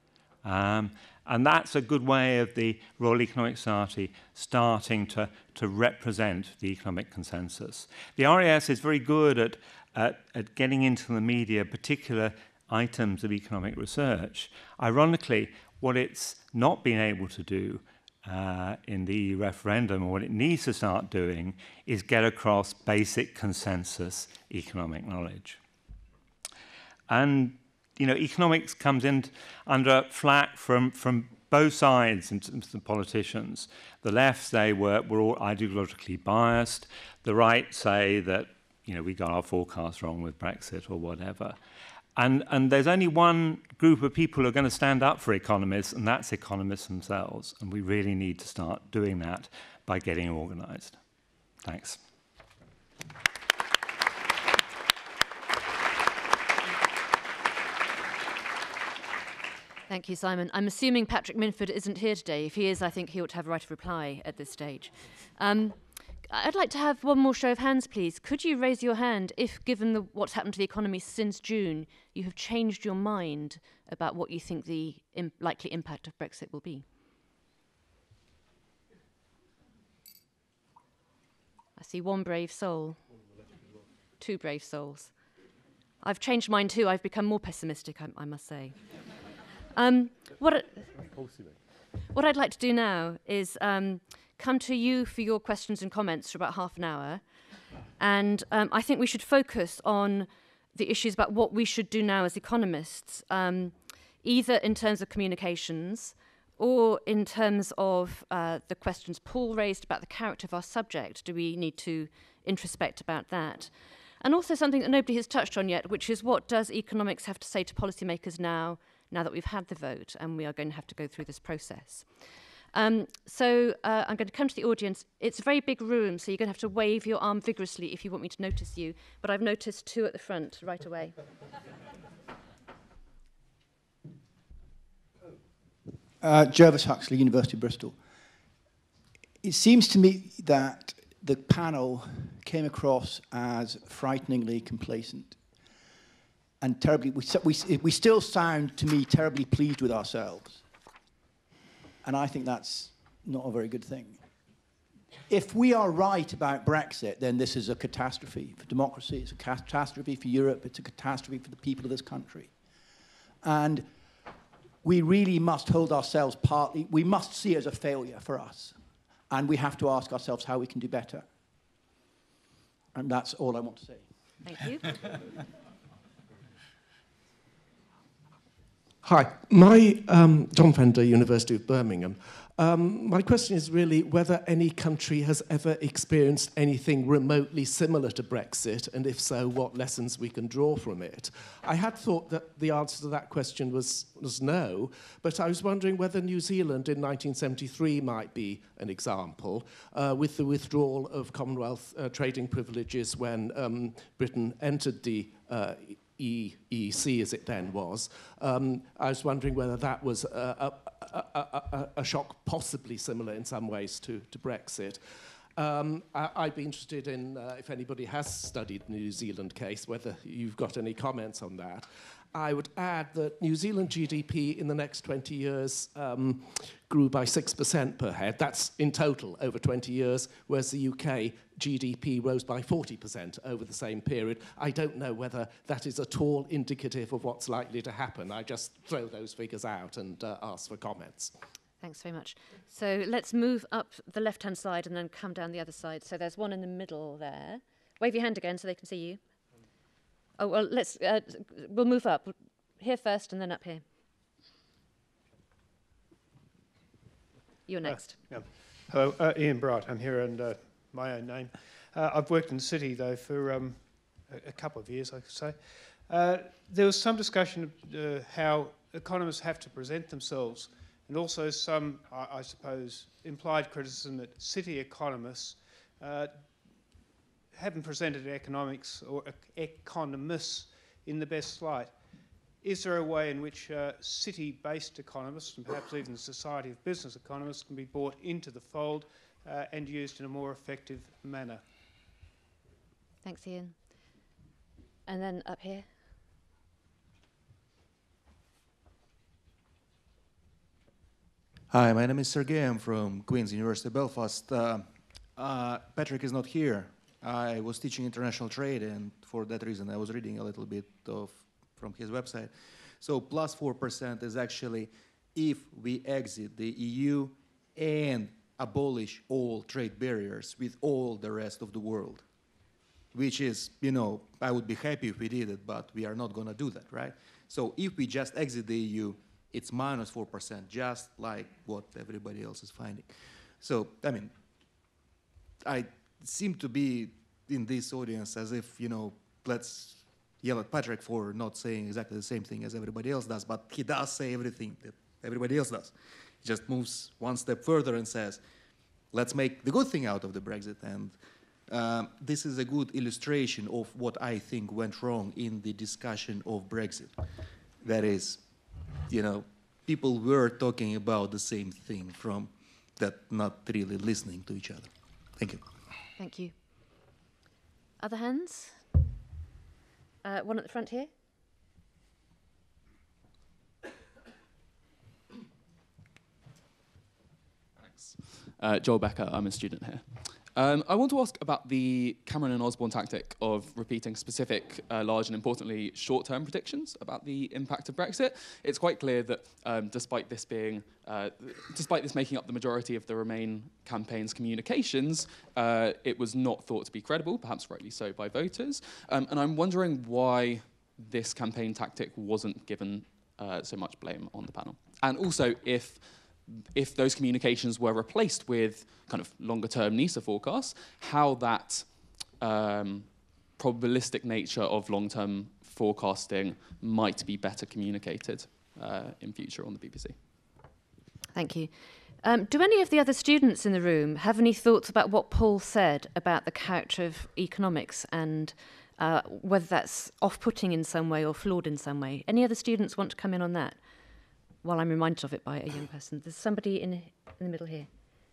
Speaker 5: And that's a good way of the Royal Economic Society starting to represent the economic consensus. The RES is very good at getting into the media particular items of economic research. Ironically, what it's not been able to do in the EU referendum, or what it needs to start doing, is get across basic consensus economic knowledge. And economics comes in under flack from both sides in terms of the politicians. The left say we're all ideologically biased. The right say that we got our forecast wrong with Brexit or whatever. And there's only one group of people who are going to stand up for economists, and that's economists themselves. And we really need to start doing that by getting organised. Thanks.
Speaker 3: Thank you, Simon. I'm assuming Patrick Minford isn't here today. If he is, I think he ought to have a right of reply at this stage. I'd like to have one more show of hands, please. Could you raise your hand if, given what's happened to the economy since June, you have changed your mind about what you think the likely impact of Brexit will be? I see one brave soul. Two brave souls. I've changed mine too. I've become more pessimistic, I must say. What I'd like to do now is come to you for your questions and comments for about half an hour. And I think we should focus on the issues about what we should do now as economists, either in terms of communications or in terms of the questions Paul raised about the character of our subject. Do we need to introspect about that? And also something that nobody has touched on yet, which is what does economics have to say to policymakers now that we've had the vote and we are going to have to go through this process. So I'm going to come to the audience. It's a very big room, so you're going to have to wave your arm vigorously if you want me to notice you. But I've noticed two at the front right away.
Speaker 6: Jervis Huxley, University of Bristol. It seems to me that the panel came across as frighteningly complacent. And terribly, we still sound, to me, terribly pleased with ourselves. And I think that's not a very good thing. If we are right about Brexit, then this is a catastrophe for democracy, it's a catastrophe for Europe, it's a catastrophe for the people of this country. And we really must hold ourselves partly, we must see it as a failure for us. And we have to ask ourselves how we can do better. And that's all I want to say.
Speaker 3: Thank you.
Speaker 7: Hi, John Fender, University of Birmingham. My question is really whether any country has ever experienced anything remotely similar to Brexit, and if so, what lessons we can draw from it. I had thought that the answer to that question was no, but I was wondering whether New Zealand in 1973 might be an example, with the withdrawal of Commonwealth trading privileges when Britain entered the EEC, as it then was. I was wondering whether that was a shock possibly similar in some ways to Brexit. I'd be interested in, if anybody has studied the New Zealand case, whether you've got any comments on that. I would add that New Zealand GDP in the next 20 years grew by 6% per head. That's in total over 20 years, whereas the UK GDP rose by 40% over the same period. I don't know whether that is at all indicative of what's likely to happen. I just throw those figures out and ask for comments.
Speaker 3: Thanks very much. So let's move up the left-hand side and then come down the other side. So there's one in the middle there. Wave your hand again so they can see you. Oh, well, we'll move up. Here first and then up here. You're next.
Speaker 8: Yeah. Hello, Ian Bright. I'm here in my own name. I've worked in the city, though, for a couple of years, I could say. There was some discussion of how economists have to present themselves, and also some, I suppose, implied criticism that city economists haven't presented economics or economists in the best light. Is there a way in which city-based economists, and perhaps even the Society of Business Economists, can be brought into the fold and used in a more effective manner?
Speaker 3: Thanks, Ian. And then up here.
Speaker 9: Hi, my name is Sergey. I'm from Queen's University, Belfast. Patrick is not here. I was teaching international trade, and for that reason, I was reading a little bit from his website. So plus 4% is actually if we exit the EU and abolish all trade barriers with all the rest of the world, which is, you know, I would be happy if we did it, but we are not going to do that, right? So if we just exit the EU, it's minus 4%, just like what everybody else is finding. So, I mean, I seem to be in this audience as if, you know, let's yell at Patrick for not saying exactly the same thing as everybody else does, but he does say everything that everybody else does. He just moves one step further and says, let's make the good thing out of the Brexit. And this is a good illustration of what I think went wrong in the discussion of Brexit. That is, you know, people were talking about the same thing from that, not really listening to each other. Thank you.
Speaker 3: Thank you. Other hands? One at the front here.
Speaker 10: Thanks. Joel Becker, I'm a student here. I want to ask about the Cameron and Osborne tactic of repeating specific, large and importantly short-term predictions about the impact of Brexit. It's quite clear that despite this making up the majority of the Remain campaign's communications, it was not thought to be credible, perhaps rightly so by voters. And I'm wondering why this campaign tactic wasn't given so much blame on the panel. And also if those communications were replaced with kind of longer-term NIESR forecasts, how that probabilistic nature of long-term forecasting might be better communicated in future on the BBC.
Speaker 3: Thank you. Do any of the other students in the room have any thoughts about what Paul said about the character of economics and whether that's off-putting in some way or flawed in some way? Any other students want to come in on that? Well, I'm reminded of it by a young person. There's somebody in the middle here.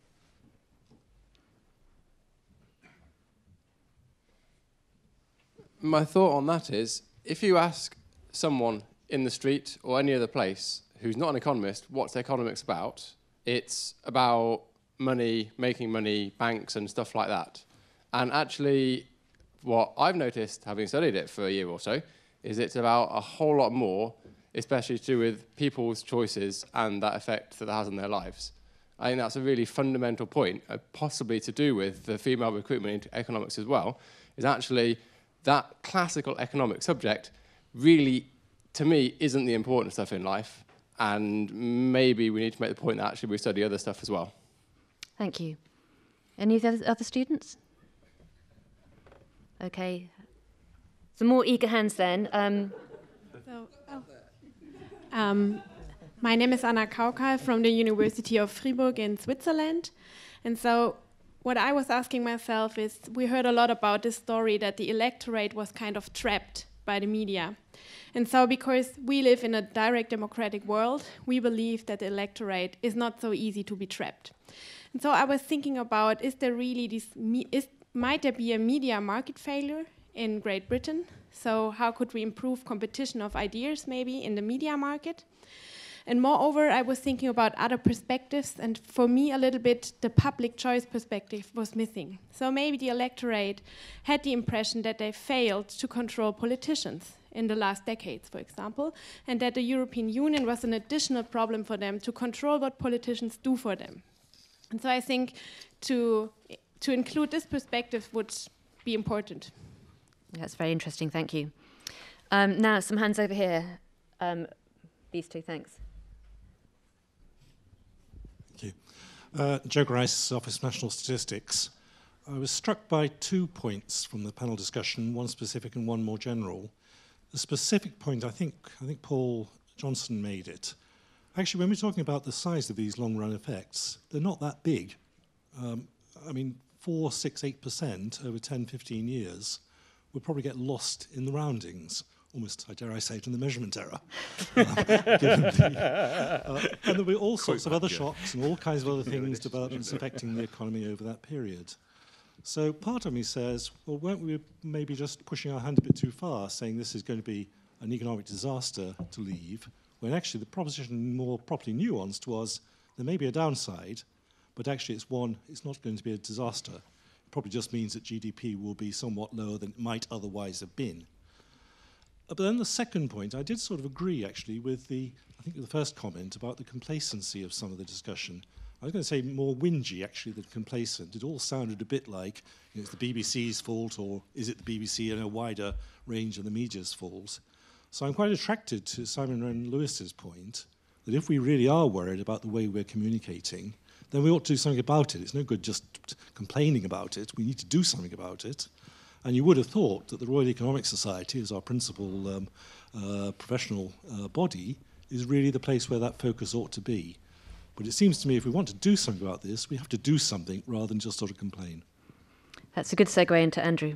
Speaker 11: My thought on that is, if you ask someone in the street or any other place who's not an economist, what's economics about? It's about money, making money, banks and stuff like that. And actually, what I've noticed, having studied it for a year or so, is it's about a whole lot more, especially to do with people's choices and that effect that it has on their lives. I think that's a really fundamental point, possibly to do with the female recruitment into economics as well, is actually that classical economic subject really, to me, isn't the important stuff in life. And maybe we need to make the point that actually we study other stuff as well.
Speaker 3: Thank you. Any of the other students? Okay. Some more eager hands then.
Speaker 12: My name is Anna Kaukal from the University of Fribourg in Switzerland. And so what I was asking myself is, we heard a lot about this story that the electorate was kind of trapped by the media. And so because we live in a direct democratic world, we believe that the electorate is not so easy to be trapped. And so I was thinking about, is there really might there be a media market failure in Great Britain? So how could we improve competition of ideas maybe in the media market? And moreover, I was thinking about other perspectives, and for me a little bit the public choice perspective was missing. So maybe the electorate had the impression that they failed to control politicians in the last decades, for example, and that the European Union was an additional problem for them to control what politicians do for them. And so I think to include this perspective would be important.
Speaker 3: That's very interesting, thank you. Now, some hands over here. These two, thanks.
Speaker 13: Thank you. Joe Grice, Office of National Statistics. I was struck by 2 points from the panel discussion, one specific and one more general. The specific point, I think Paul Johnson made it. Actually, when we're talking about the size of these long-run effects, they're not that big. I mean, 4, 6, 8% over 10, 15 years would probably get lost in the roundings, almost, I dare I say, it, in the measurement error. And there'll be all sorts of other shocks and all kinds of other things, developments affecting the economy over that period. So part of me says, well, weren't we maybe just pushing our hand a bit too far, saying this is going to be an economic disaster to leave, when actually the proposition more properly nuanced was, There may be a downside, but actually it's not going to be a disaster. It probably just means that GDP will be somewhat lower than it might otherwise have been. But then the second point, I did sort of agree actually with the first comment about the complacency of some of the discussion. I was going to say more whingy actually than complacent. It all sounded a bit like it's the BBC's fault, or is it the BBC and a wider range of the media's fault? So I'm quite attracted to Simon Wren Lewis's point that if we really are worried about the way we're communicating, then we ought to do something about it. It's no good just complaining about it. We need to do something about it. And you would have thought that the Royal Economic Society, as our principal professional body, is really the place where that focus ought to be. But it seems to me if we want to do something about this, we have to do something rather than just sort of complain.
Speaker 3: That's a good segue into Andrew.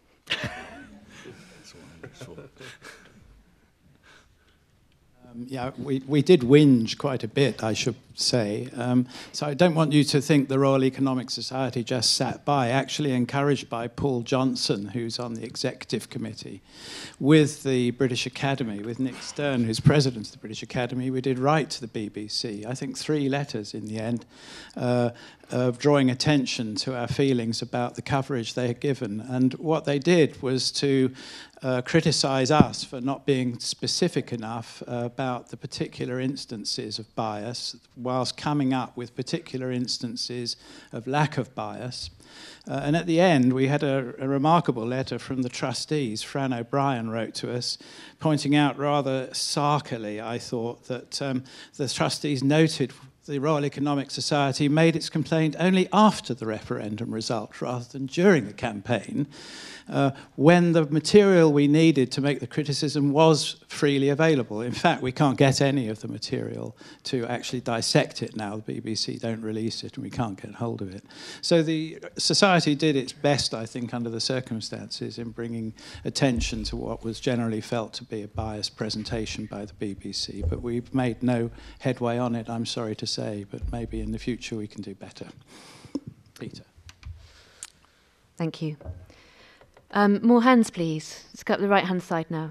Speaker 14: Yeah, we did whinge quite a bit, I should say. So I don't want you to think the Royal Economic Society just sat by, actually encouraged by Paul Johnson, who's on the executive committee, with the British Academy, with Nick Stern, who's president of the British Academy. We did write to the BBC, I think 3 letters in the end, of drawing attention to our feelings about the coverage they had given. And what they did was to criticise us for not being specific enough about the particular instances of bias, whilst coming up with particular instances of lack of bias. And at the end, we had a remarkable letter from the trustees. Fran O'Brien wrote to us, pointing out rather sarkily, I thought, that the trustees noted the Royal Economic Society made its complaint only after the referendum result rather than during the campaign, when the material we needed to make the criticism was freely available. In fact, we can't get any of the material to actually dissect it now. The BBC don't release it and we can't get hold of it. So the Society did its best, I think, under the circumstances in bringing attention to what was generally felt to be a biased presentation by the BBC. But we've made no headway on it, I'm sorry to say, but maybe in the future we can do better. Peter.
Speaker 3: Thank you. More hands, please. Let's go up the right-hand side now.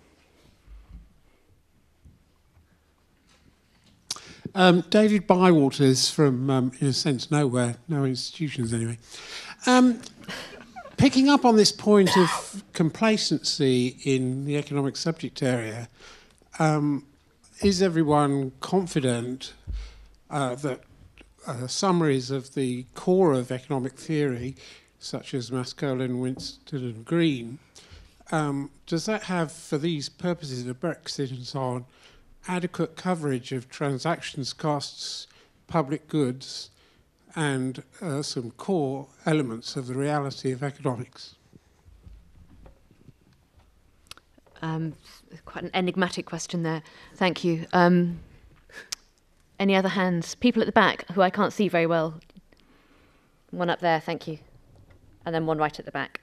Speaker 15: David Bywaters from, in a sense, nowhere, no institutions anyway. Picking up on this point of complacency in the economic subject area, is everyone confident that summaries of the core of economic theory, such as Maskelyne, Winston and Green, does that have, for these purposes of Brexit and so on, adequate coverage of transactions costs, public goods, and some core elements of the reality of economics?
Speaker 3: Quite an enigmatic question there. Thank you. Any other hands? People at the back who I can't see very well. One up there, thank you. And then one right at the back.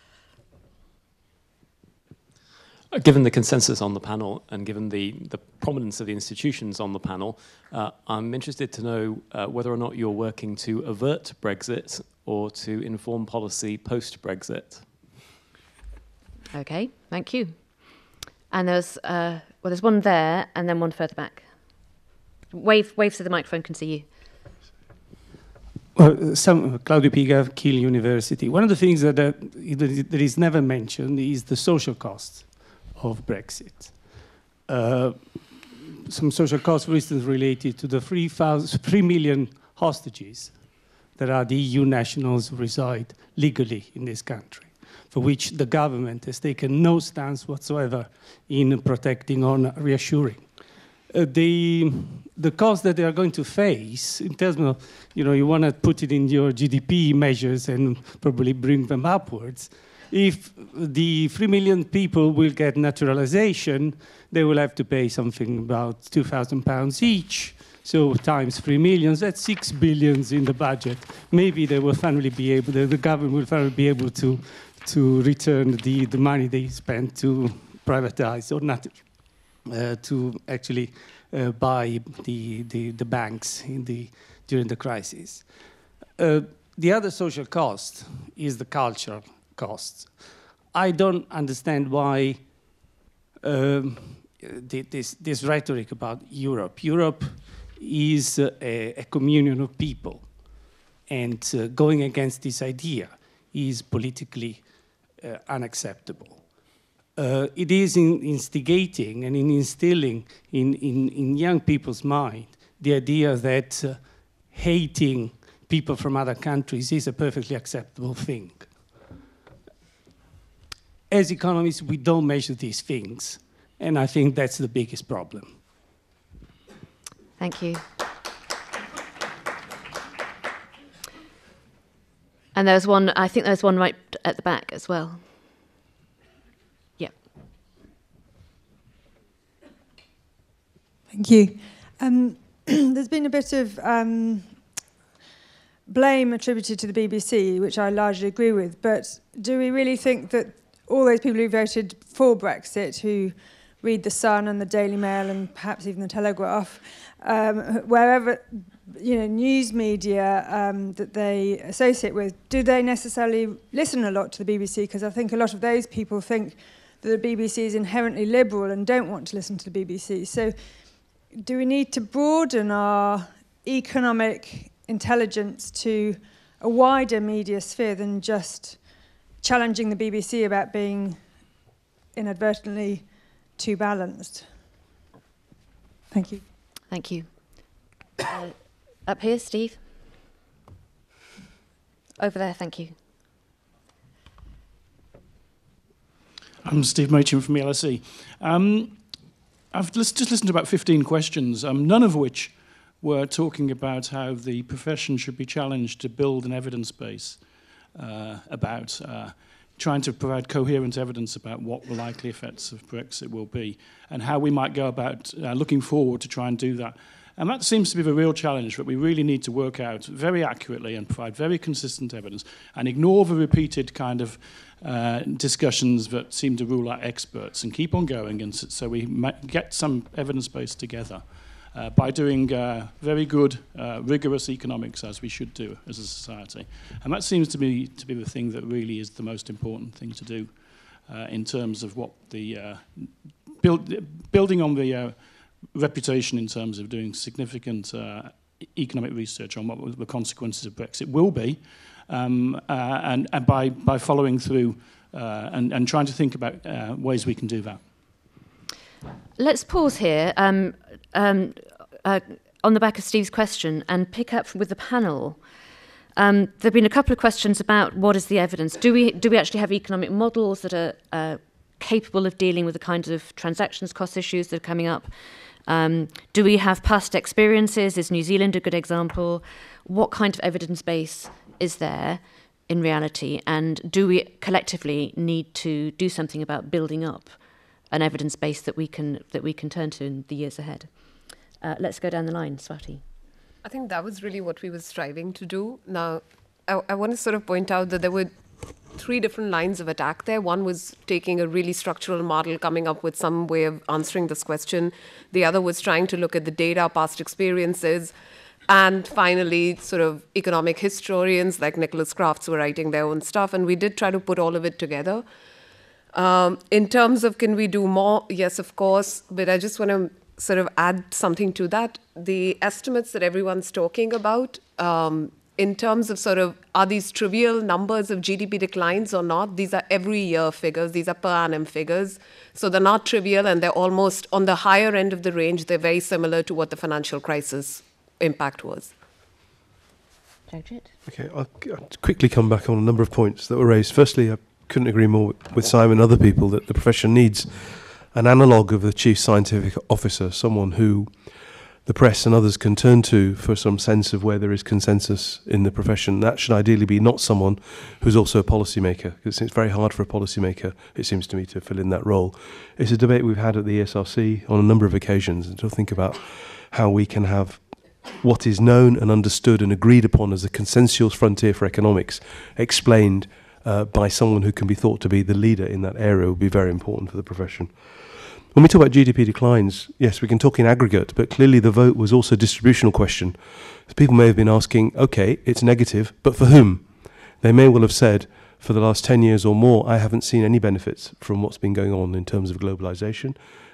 Speaker 16: Given the consensus on the panel and given the prominence of the institutions on the panel, I'm interested to know whether or not you're working to avert Brexit or to inform policy post-Brexit.
Speaker 3: Okay, thank you. And there's one there and then one further back. Wave so the microphone can see you.
Speaker 17: Well, Claudio Piga, Keele University. One of the things that is never mentioned is the social costs of Brexit. Some social costs, for instance, related to the 3 million hostages that are the EU nationals who reside legally in this country, for which the government has taken no stance whatsoever in protecting or reassuring. The cost that they are going to face in terms of, you want to put it in your GDP measures and probably bring them upwards. If the 3 million people will get naturalization, they will have to pay something about £2,000 each. So times 3 million, that's 6 billion in the budget. Maybe they will finally be able, the government will finally be able to return the money they spent to privatize or not. To actually buy the banks during the crisis. The other social cost is the cultural cost. I don't understand why this rhetoric about Europe. Europe is a communion of people. And going against this idea is politically unacceptable. It is instigating and instilling in young people's mind the idea that hating people from other countries is a perfectly acceptable thing. As economists, we don't measure these things, and I think that's the biggest problem.
Speaker 3: Thank you. And there's one, I think there's one right at the back as well. Yep.
Speaker 18: Thank you. There's been a bit of blame attributed to the BBC, which I largely agree with, but do we really think that all those people who voted for Brexit, who read The Sun and the Daily Mail and perhaps even the Telegraph, wherever, news media that they associate with, do they necessarily listen a lot to the BBC? Because I think a lot of those people think that the BBC is inherently liberal and don't want to listen to the BBC. So do we need to broaden our economic intelligence to a wider media sphere than just challenging the BBC about being inadvertently too balanced? Thank you.
Speaker 3: Thank you. Up here, Steve. Over there, thank you.
Speaker 19: I'm Steve Machin from LSE. I've just listened to about 15 questions, none of which were talking about how the profession should be challenged to build an evidence base about trying to provide coherent evidence about what the likely effects of Brexit will be and how we might go about looking forward to try and do that. And that seems to be the real challenge that we really need to work out very accurately and provide very consistent evidence and ignore the repeated kind of discussions that seem to rule out experts and keep on going, and so we get some evidence base together by doing very good, rigorous economics, as we should do as a society. And that seems to be the thing that really is the most important thing to do in terms of what the building on the reputation in terms of doing significant economic research on what the consequences of Brexit will be, and by following through and trying to think about ways we can do that.
Speaker 3: Let's pause here on the back of Steve's question and pick up with the panel. There have been a couple of questions about what is the evidence. Do we actually have economic models that are capable of dealing with the kinds of transactions cost issues that are coming up? Do we have past experiences? Is New Zealand a good example? What kind of evidence base is there in reality? And do we collectively need to do something about building up an evidence base that we can turn to in the years ahead? Let's go down the line, Swati.
Speaker 1: I think that was really what we were striving to do. Now, I want to sort of point out that there were three different lines of attack there. One was taking a really structural model, coming up with some way of answering this question. The other was trying to look at the data, past experiences. And finally, sort of economic historians like Nicholas Crafts were writing their own stuff. And we did try to put all of it together. In terms of can we do more? Yes, of course. But I just want to sort of add something to that. The estimates that everyone's talking about, in terms of sort of, are these trivial numbers of GDP declines or not? These are every year figures. These are per annum figures. So they're not trivial, and they're almost on the higher end of the range. They're very similar to what the financial crisis impact was.
Speaker 3: Jagjit?
Speaker 2: Okay, I'll quickly come back on a number of points that were raised. Firstly, I couldn't agree more with Simon and other people that the profession needs an analogue of the chief scientific officer, someone who the press and others can turn to for some sense of where there is consensus in the profession. That should ideally be not someone who's also a policymaker, because it's very hard for a policymaker, it seems to me, to fill in that role. It's a debate we've had at the ESRC on a number of occasions, and to think about how we can have what is known and understood and agreed upon as a consensual frontier for economics explained by someone who can be thought to be the leader in that area would be very important for the profession. When we talk about GDP declines, yes, we can talk in aggregate, but clearly the vote was also a distributional question. People may have been asking, okay, it's negative, but for whom? They may well have said, for the last 10 years or more, I haven't seen any benefits from what's been going on in terms of globalization.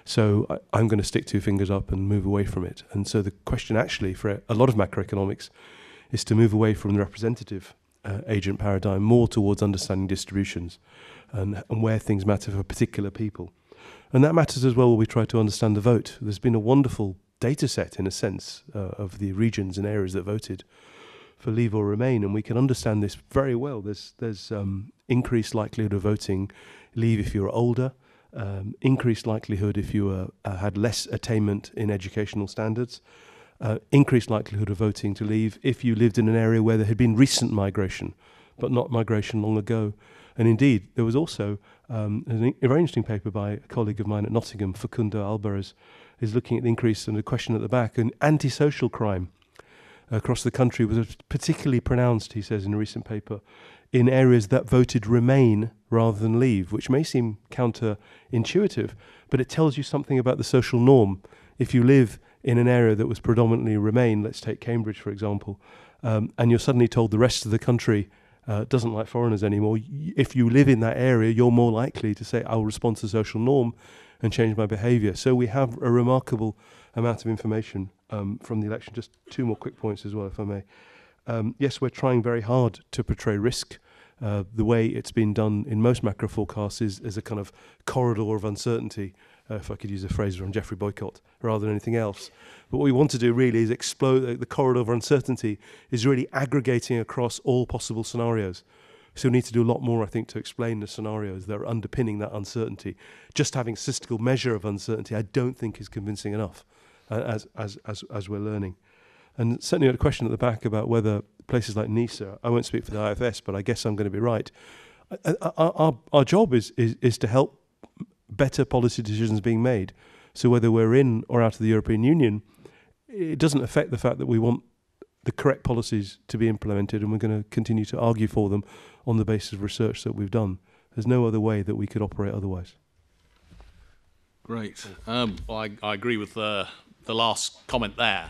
Speaker 2: So I'm going to stick two fingers up and move away from it. And so the question actually for a lot of macroeconomics is to move away from the representative agent paradigm more towards understanding distributions and where things matter for particular people. And that matters as well when we try to understand the vote. There's been a wonderful data set, in a sense, of the regions and areas that voted for Leave or Remain, and we can understand this very well. There's increased likelihood of voting Leave if you're older, increased likelihood if you had less attainment in educational standards, increased likelihood of voting to Leave if you lived in an area where there had been recent migration, but not migration long ago. And indeed, there was also a very interesting paper by a colleague of mine at Nottingham, Facundo Alvarez, is looking at the increase, and the question at the back, and antisocial crime across the country was particularly pronounced, he says in a recent paper, in areas that voted Remain rather than Leave, which may seem counterintuitive, but it tells you something about the social norm. If you live in an area that was predominantly Remain, let's take Cambridge for example, and you're suddenly told the rest of the country doesn't like foreigners anymore, if you live in that area, you're more likely to say, I'll respond to the social norm and change my behaviour. So we have a remarkable amount of information from the election. Just two more quick points as well, if I may. Yes, we're trying very hard to portray risk. The way it's been done in most macro forecasts is a kind of corridor of uncertainty, if I could use a phrase from Geoffrey Boycott, rather than anything else. But what we want to do really is explode the corridor of uncertainty, is really aggregating across all possible scenarios. So we need to do a lot more, I think, to explain the scenarios that are underpinning that uncertainty. Just having a statistical measure of uncertainty, I don't think is convincing enough, as we're learning. And certainly, I had a question at the back about whether places like NIESR, I won't speak for the IFS, but I guess I'm going to be right. Our job is to help better policy decisions being made. So whether we're in or out of the European Union, it doesn't affect the fact that we want the correct policies to be implemented, and we're going to continue to argue for them on the basis of research that we've done. There's no other way that we could operate otherwise.
Speaker 4: Great. Well, I agree with the last comment there.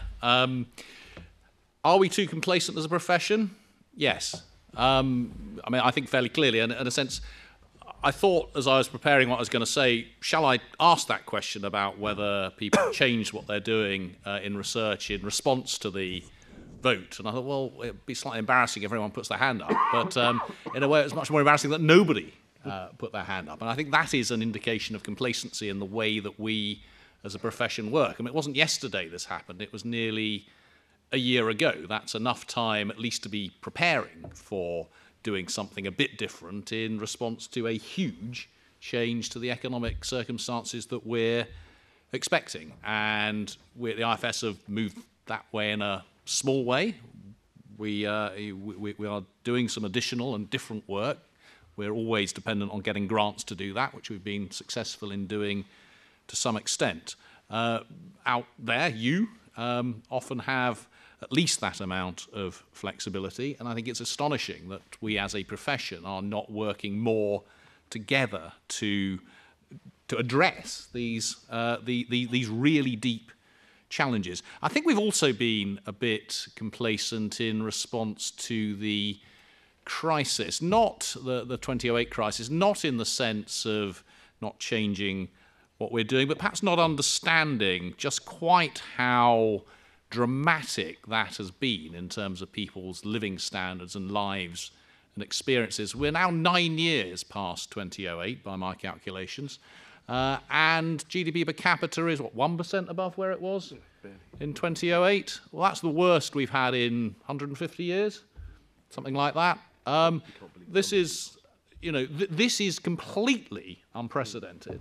Speaker 4: Are we too complacent as a profession? Yes. I mean, I think fairly clearly, and in a sense, I thought as I was preparing what I was going to say, shall I ask that question about whether people change what they're doing in research in response to the vote? And I thought, well, it'd be slightly embarrassing if everyone puts their hand up. But in a way, it's much more embarrassing that nobody put their hand up. And I think that is an indication of complacency in the way that we as a profession work. I mean, it wasn't yesterday this happened. It was nearly a year ago. That's enough time at least to be preparing for doing something a bit different in response to a huge change to the economic circumstances that we're expecting. And we at the IFS have moved that way in a small way. We are doing some additional and different work. We're always dependent on getting grants to do that, which we've been successful in doing to some extent. Out there, you often have at least that amount of flexibility, and I think it's astonishing that we as a profession are not working more together to address these really deep challenges. I think we've also been a bit complacent in response to the crisis, not the 2008 crisis, not in the sense of not changing what we're doing, but perhaps not understanding just quite how dramatic that has been in terms of people's living standards and lives and experiences. We're now 9 years past 2008 by my calculations, and GDP per capita is, what, 1% above where it was in 2008? Well, that's the worst we've had in 150 years, something like that. This is, this is completely unprecedented.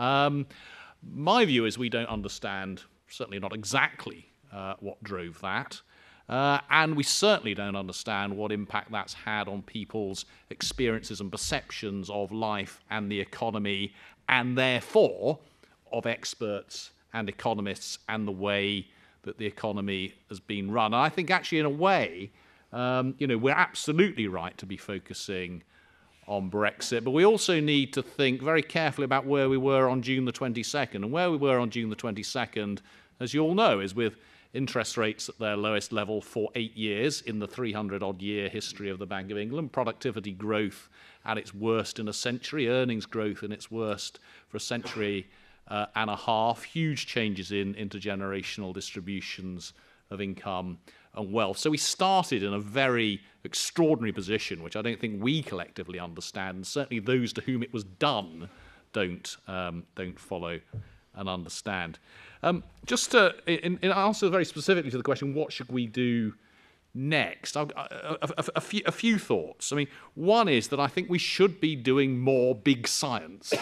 Speaker 4: My view is we don't understand, certainly not exactly, what drove that. And we certainly don't understand what impact that's had on people's experiences and perceptions of life and the economy, and therefore of experts and economists and the way that the economy has been run. And I think actually in a way, we're absolutely right to be focusing on Brexit, but we also need to think very carefully about where we were on June the 22nd. And where we were on June the 22nd, as you all know, is with interest rates at their lowest level for 8 years in the 300-odd year history of the Bank of England, productivity growth at its worst in a century, earnings growth in its worst for a century and a half, huge changes in intergenerational distributions of income and wealth. So we started in a very extraordinary position, which I don't think we collectively understand, and certainly those to whom it was done don't follow and understand. Just to in answer very specifically to the question, what should we do next? A few thoughts. I mean, one is that I think we should be doing more big science,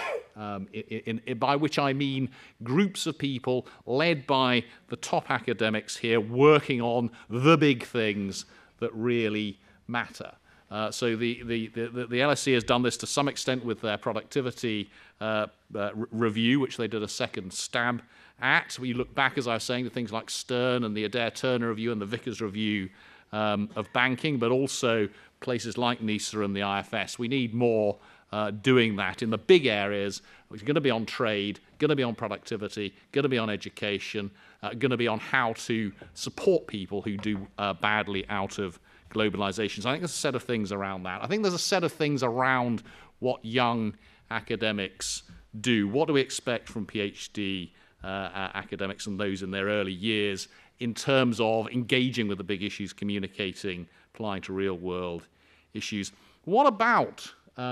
Speaker 4: by which I mean groups of people led by the top academics here working on the big things that really matter. So the LSE has done this to some extent with their productivity review, which they did a second stab at. We look back, as I was saying, to things like Stern and the Adair-Turner review and the Vickers review of banking, but also places like NIESR and the IFS. We need more doing that in the big areas, which are going to be on trade, going to be on productivity, going to be on education, going to be on how to support people who do badly out of globalization. So I think there's a set of things around that. I think there's a set of things around what young academics do. What do we expect from PhD academics and those in their early years in terms of engaging with the big issues, communicating, applying to real-world issues? What about,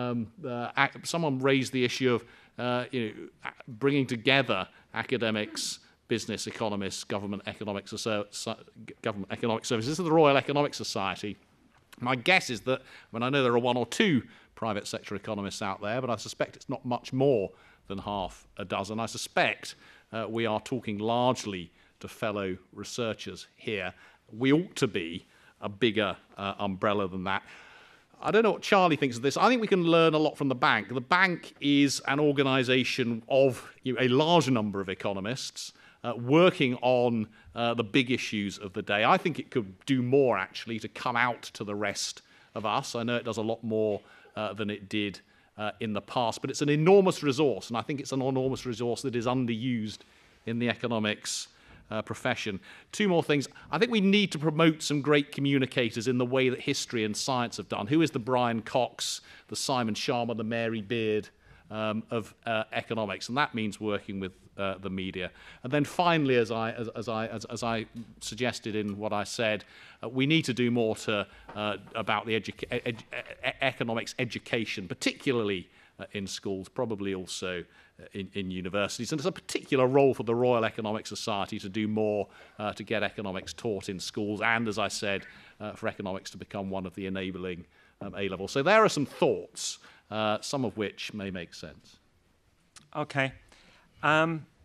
Speaker 4: someone raised the issue of bringing together academics, business economists, government economic services. This is the Royal Economic Society. My guess is that, I know there are one or two private sector economists out there, but I suspect it's not much more than half a dozen. I suspect we are talking largely to fellow researchers here. We ought to be a bigger umbrella than that. I don't know what Charlie thinks of this. I think we can learn a lot from the bank. The bank is an organisation of a large number of economists working on the big issues of the day. I think it could do more, actually, to come out to the rest of us. I know it does a lot more than it did in the past, but it's an enormous resource, and I think it's an enormous resource that is underused in the economics profession. Two more things. I think we need to promote some great communicators in the way that history and science have done. Who is the Brian Cox, the Simon Sharma, the Mary Beard of economics? And that means working with the media. And then finally, as I suggested in what I said, we need to do more about the economics education, particularly in schools, probably also in universities. And there's a particular role for the Royal Economic Society to do more to get economics taught in schools, and, as I said, for economics to become one of the enabling A-levels. So there are some thoughts, some of which may make sense.
Speaker 5: Okay. I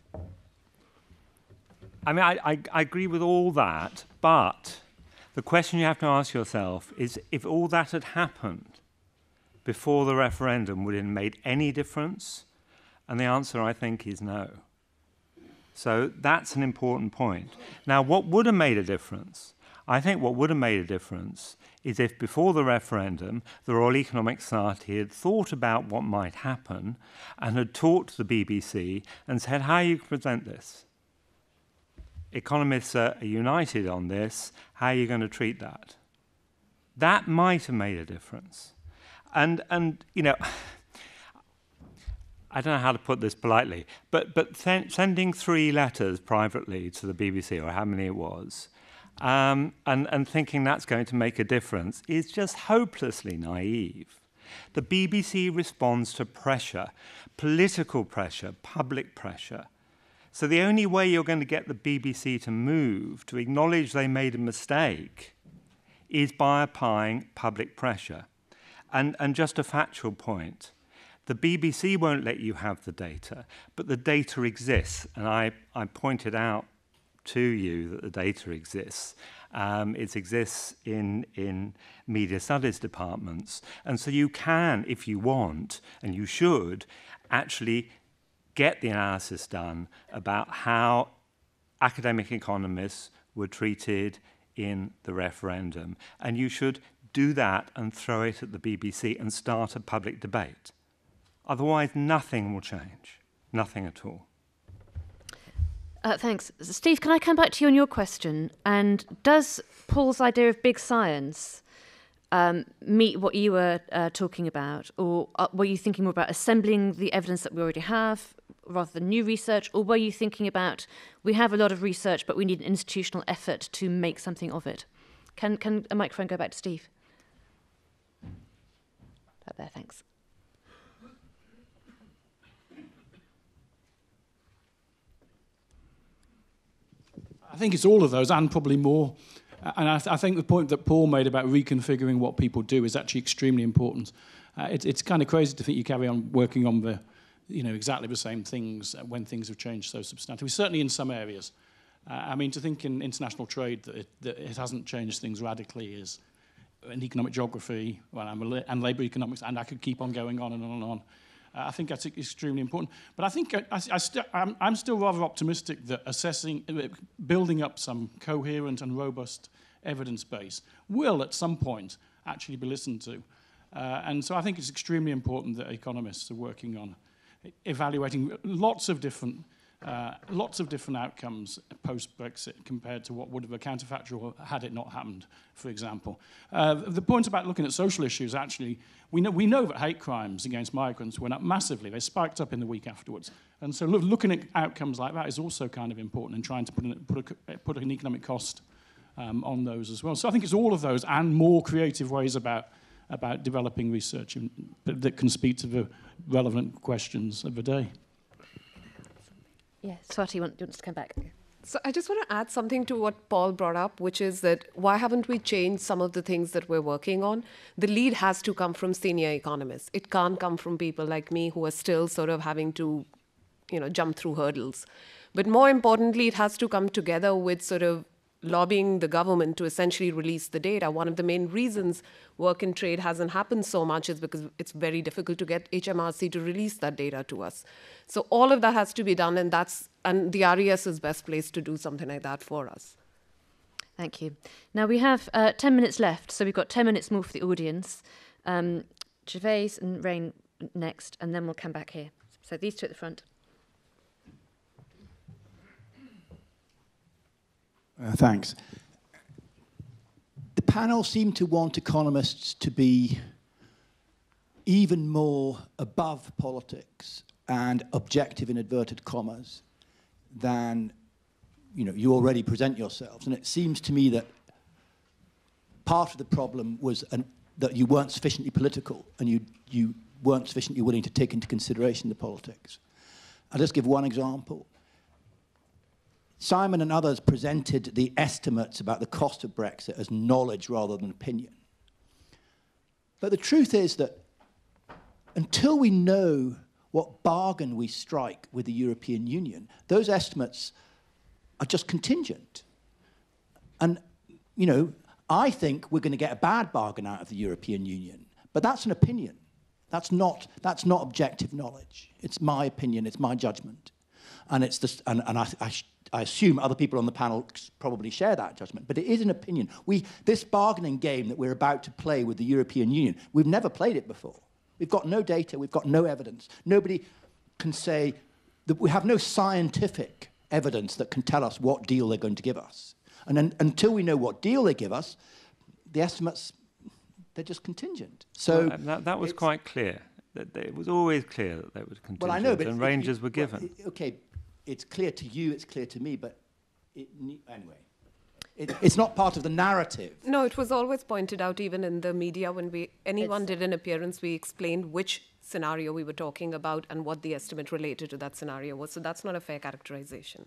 Speaker 5: mean, I agree with all that, but the question you have to ask yourself is, if all that had happened before the referendum, would it have made any difference? And the answer, I think, is no. So that's an important point. Now, what would have made a difference? I think what would have made a difference is if before the referendum, the Royal Economic Society had thought about what might happen and had talked to the BBC and said, how you present this? Economists are united on this. How are you going to treat that? That might have made a difference. And you know, I don't know how to put this politely, but sending 3 letters privately to the BBC, or how many it was, and thinking that's going to make a difference is just hopelessly naive. The BBC responds to pressure, political pressure, public pressure. So the only way you're going to get the BBC to move, to acknowledge they made a mistake, is by applying public pressure. And just a factual point, the BBC won't let you have the data, but the data exists. And I pointed out to you that the data exists. It exists in media studies departments. And so you can, if you want, and you should, actually get the analysis done about how academic economists were treated in the referendum. And you should do that and throw it at the BBC and start a public debate. Otherwise, nothing will change. Nothing at all.
Speaker 3: Thanks. Steve, can I come back to you on your question? And does Paul's idea of big science meet what you were talking about? Or were you thinking more about assembling the evidence that we already have, rather than new research, or were you thinking about, we have a lot of research, but we need an institutional effort to make something of it? Can a microphone go back to Steve? Up there, thanks.
Speaker 19: I think it's all of those and probably more. And I think the point that Paul made about reconfiguring what people do is actually extremely important. It's kind of crazy to think you carry on working on the, exactly the same things when things have changed so substantially. Certainly in some areas. I mean, to think in international trade that it hasn't changed things radically is in economic geography and labour economics, and I could keep on going on and on and on. I think that's extremely important. But I think I'm still rather optimistic that building up some coherent and robust evidence base will at some point actually be listened to. And so I think it's extremely important that economists are working on evaluating lots of different outcomes post-Brexit compared to what would have been counterfactual had it not happened, for example. The point about looking at social issues, actually, we know that hate crimes against migrants went up massively. They spiked up in the week afterwards. And so looking at outcomes like that is also kind of important and trying to put an economic cost on those as well. So I think it's all of those and more creative ways about developing research that can speak to the relevant questions of the day.
Speaker 3: Yeah, Swati, you want to come back?
Speaker 1: So I just want to add something to what Paul brought up, which is that why haven't we changed some of the things that we're working on? The lead has to come from senior economists. It can't come from people like me who are still sort of having to, jump through hurdles. But more importantly, it has to come together with sort of lobbying the government to essentially release the data. One of the main reasons work in trade hasn't happened so much is because it's very difficult to get HMRC to release that data to us. So all of that has to be done, and the RES is best placed to do something like that for us.
Speaker 3: Thank you. Now we have 10 minutes left, so we've got 10 minutes more for the audience. Gervais and Wren next, and then we'll come back here. So these two at the front.
Speaker 6: Thanks. The panel seemed to want economists to be even more above politics and objective in inverted commas than you already present yourselves. And it seems to me that part of the problem was that you weren't sufficiently political and you weren't sufficiently willing to take into consideration the politics. I'll just give one example. Simon and others presented the estimates about the cost of Brexit as knowledge rather than opinion. But the truth is that until we know what bargain we strike with the European Union, those estimates are just contingent. And, I think we're going to get a bad bargain out of the European Union, but that's an opinion. That's not objective knowledge. It's my opinion, it's my judgment. And it's just, and I assume other people on the panel probably share that judgment, but it is an opinion. This bargaining game that we're about to play with the European Union, we've never played it before. We've got no data, we've got no evidence. Nobody can say that we have no scientific evidence that can tell us what deal they're going to give us. And then, until we know what deal they give us, the estimates, they're just contingent. So
Speaker 5: that was quite clear. It was always clear that they were contingent, well, I know, but and ranges were given.
Speaker 6: Okay, it's clear to you, it's clear to me, but anyway. It's not part of the narrative.
Speaker 1: No, it was always pointed out, even in the media, when anyone did an appearance, we explained which scenario we were talking about and what the estimate related to that scenario was. So that's not a fair characterization.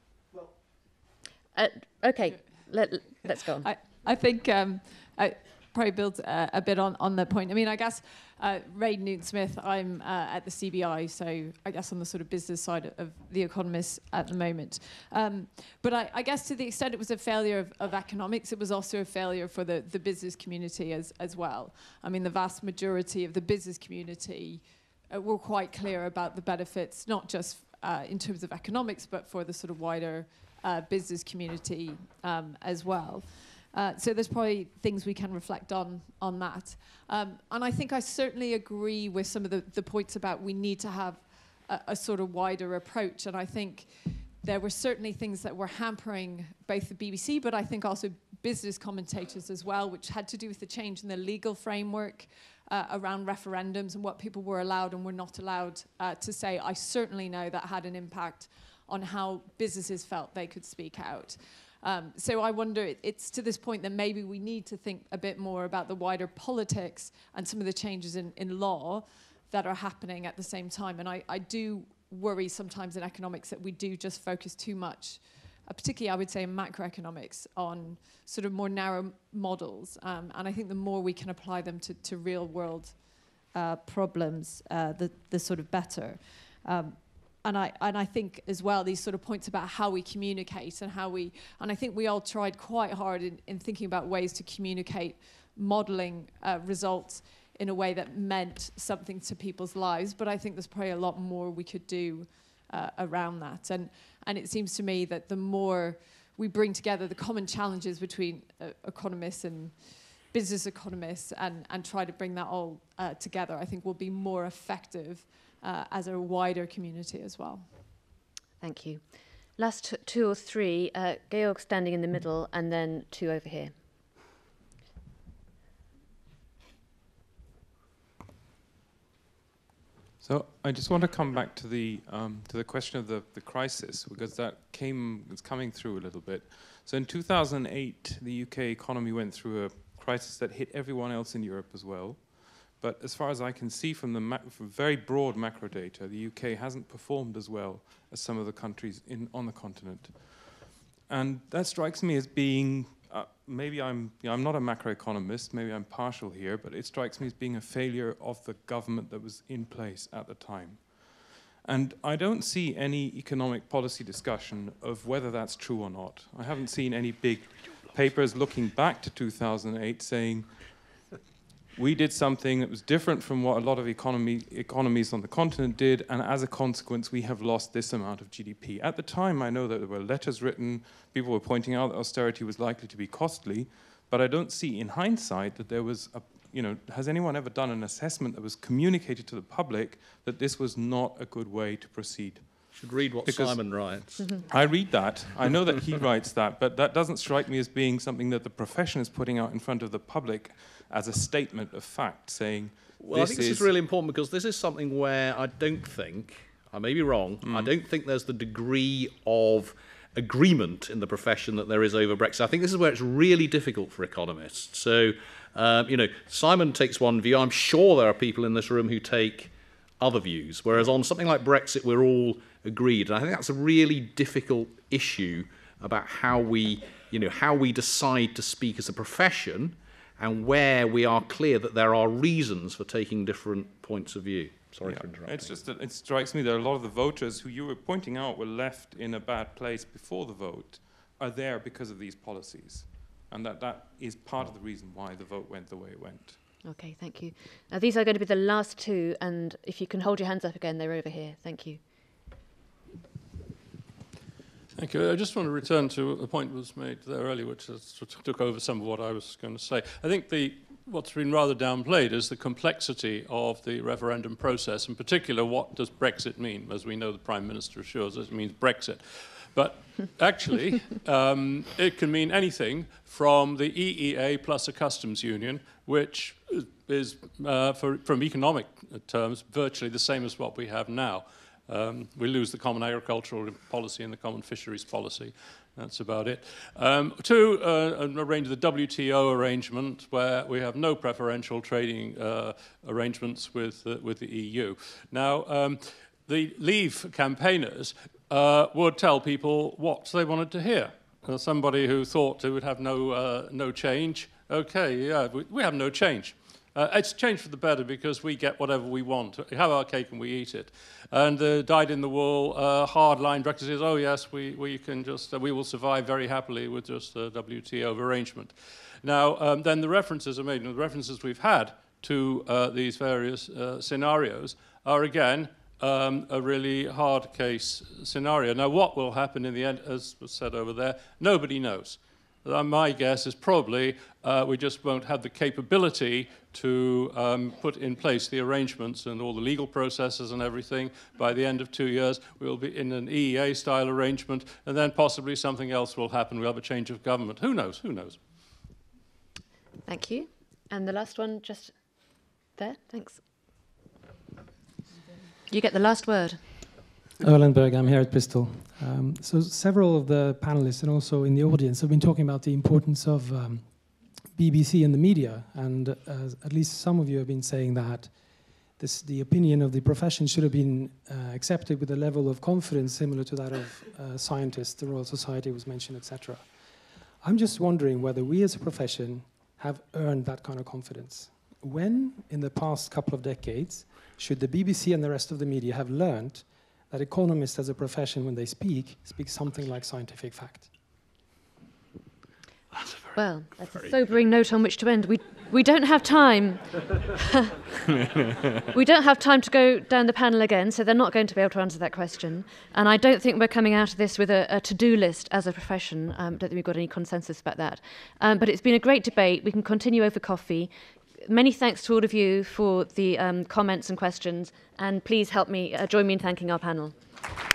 Speaker 3: Okay, let's go on.
Speaker 20: I think I probably build a bit on the point. I mean, I guess Ray Newton-Smith, I'm at the CBI, so I guess on the sort of business side of The Economist at the moment. But I guess to the extent it was a failure of economics, it was also a failure for the business community as well. I mean, the vast majority of the business community were quite clear about the benefits, not just in terms of economics, but for the sort of wider business community as well. So there's probably things we can reflect on that. And I think I certainly agree with some of the points about we need to have a sort of wider approach. And I think there were certainly things that were hampering both the BBC, but I think also business commentators as well, which had to do with the change in the legal framework around referendums and what people were allowed and were not allowed to say. I certainly know that had an impact on how businesses felt they could speak out. So I wonder, it's to this point that maybe we need to think a bit more about the wider politics and some of the changes in law that are happening at the same time. And I do worry sometimes in economics that we do just focus too much, particularly I would say in macroeconomics, on sort of more narrow models. And I think the more we can apply them to real world problems, the sort of better. And I think as well, these sort of points about how we communicate and I think we all tried quite hard in thinking about ways to communicate modeling results in a way that meant something to people's lives. But I think there's probably a lot more we could do around that. And it seems to me that the more we bring together the common challenges between economists and business economists and try to bring that all together, I think we'll be more effective as a wider community as well.
Speaker 3: Thank you. Last two or three, Georg standing in the middle, and then two over here.
Speaker 21: So I just want to come back to the question of the crisis, because it's coming through a little bit. So in 2008, the UK economy went through a crisis that hit everyone else in Europe as well. But as far as I can see from from very broad macro data, the UK hasn't performed as well as some of the countries on the continent. And that strikes me as being, maybe I'm not a macroeconomist, maybe I'm partial here, but it strikes me as being a failure of the government that was in place at the time. And I don't see any economic policy discussion of whether that's true or not. I haven't seen any big papers looking back to 2008 saying, we did something that was different from what a lot of economies on the continent did, and as a consequence, we have lost this amount of GDP. At the time, I know that there were letters written, people were pointing out that austerity was likely to be costly, but I don't see in hindsight that there was has anyone ever done an assessment that was communicated to the public that this was not a good way to proceed?
Speaker 4: Should read what Simon writes.
Speaker 21: I read that. I know that he writes that, but that doesn't strike me as being something that the profession is putting out in front of the public as a statement of fact, saying,
Speaker 4: well, I think this is really important because this is something where I don't think, I may be wrong, I don't think there's the degree of agreement in the profession that there is over Brexit. I think this is where it's really difficult for economists. So, Simon takes one view. I'm sure there are people in this room who take other views, whereas on something like Brexit, we're all agreed. And I think that's a really difficult issue about how we decide to speak as a profession and where we are clear that there are reasons for taking different points of view. Sorry for interrupting.
Speaker 21: It's just that it strikes me that a lot of the voters who you were pointing out were left in a bad place before the vote are there because of these policies. And that is part of the reason why the vote went the way it went.
Speaker 3: Okay, thank you. Now, these are going to be the last two, and if you can hold your hands up again, they're over here. Thank you.
Speaker 22: Thank you. I just want to return to a point that was made there earlier, which took over some of what I was going to say. I think what's been rather downplayed is the complexity of the referendum process. In particular, what does Brexit mean? As we know, the Prime Minister assures us it means Brexit. But actually, it can mean anything from the EEA plus a customs union, which is, from economic terms, virtually the same as what we have now. We lose the common agricultural policy and the common fisheries policy. That's about it. To arrange the WTO arrangement, where we have no preferential trading arrangements with the EU. Now, the Leave campaigners would tell people what they wanted to hear. Somebody who thought they would have no change. Okay, yeah, we have no change. It's changed for the better because we get whatever we want. We have our cake and we eat it. And the dyed-in-the-wool, hard-line Brexit says, oh yes, we will survive very happily with just the WTO arrangement. Now, then the references are made, and the references we've had to these various scenarios are again a really hard case scenario. Now, what will happen in the end, as was said over there, nobody knows. My guess is probably we just won't have the capability to put in place the arrangements and all the legal processes and everything. By the end of 2 years, we'll be in an EEA-style arrangement, and then possibly something else will happen. We'll have a change of government. Who knows? Who knows?
Speaker 3: Thank you. And the last one, just There, thanks. You get the last word.
Speaker 7: Erlenberg, I'm here at Bristol. So several of the panelists and also in the audience have been talking about the importance of BBC and the media, and at least some of you have been saying that the opinion of the profession should have been accepted with a level of confidence similar to that of scientists, the Royal Society was mentioned, etc. I'm just wondering whether we as a profession have earned that kind of confidence. When, in the past couple of decades, should the BBC and the rest of the media have learned that economists as a profession, when they speak something like scientific fact?
Speaker 3: Well, that's a sobering note on which to end. We don't have time. We don't have time to go down the panel again, so they're not going to be able to answer that question. And I don't think we're coming out of this with a to-do list as a profession. I don't think we've got any consensus about that. But it's been a great debate. We can continue over coffee. Many thanks to all of you for the comments and questions. And please help me, join me in thanking our panel.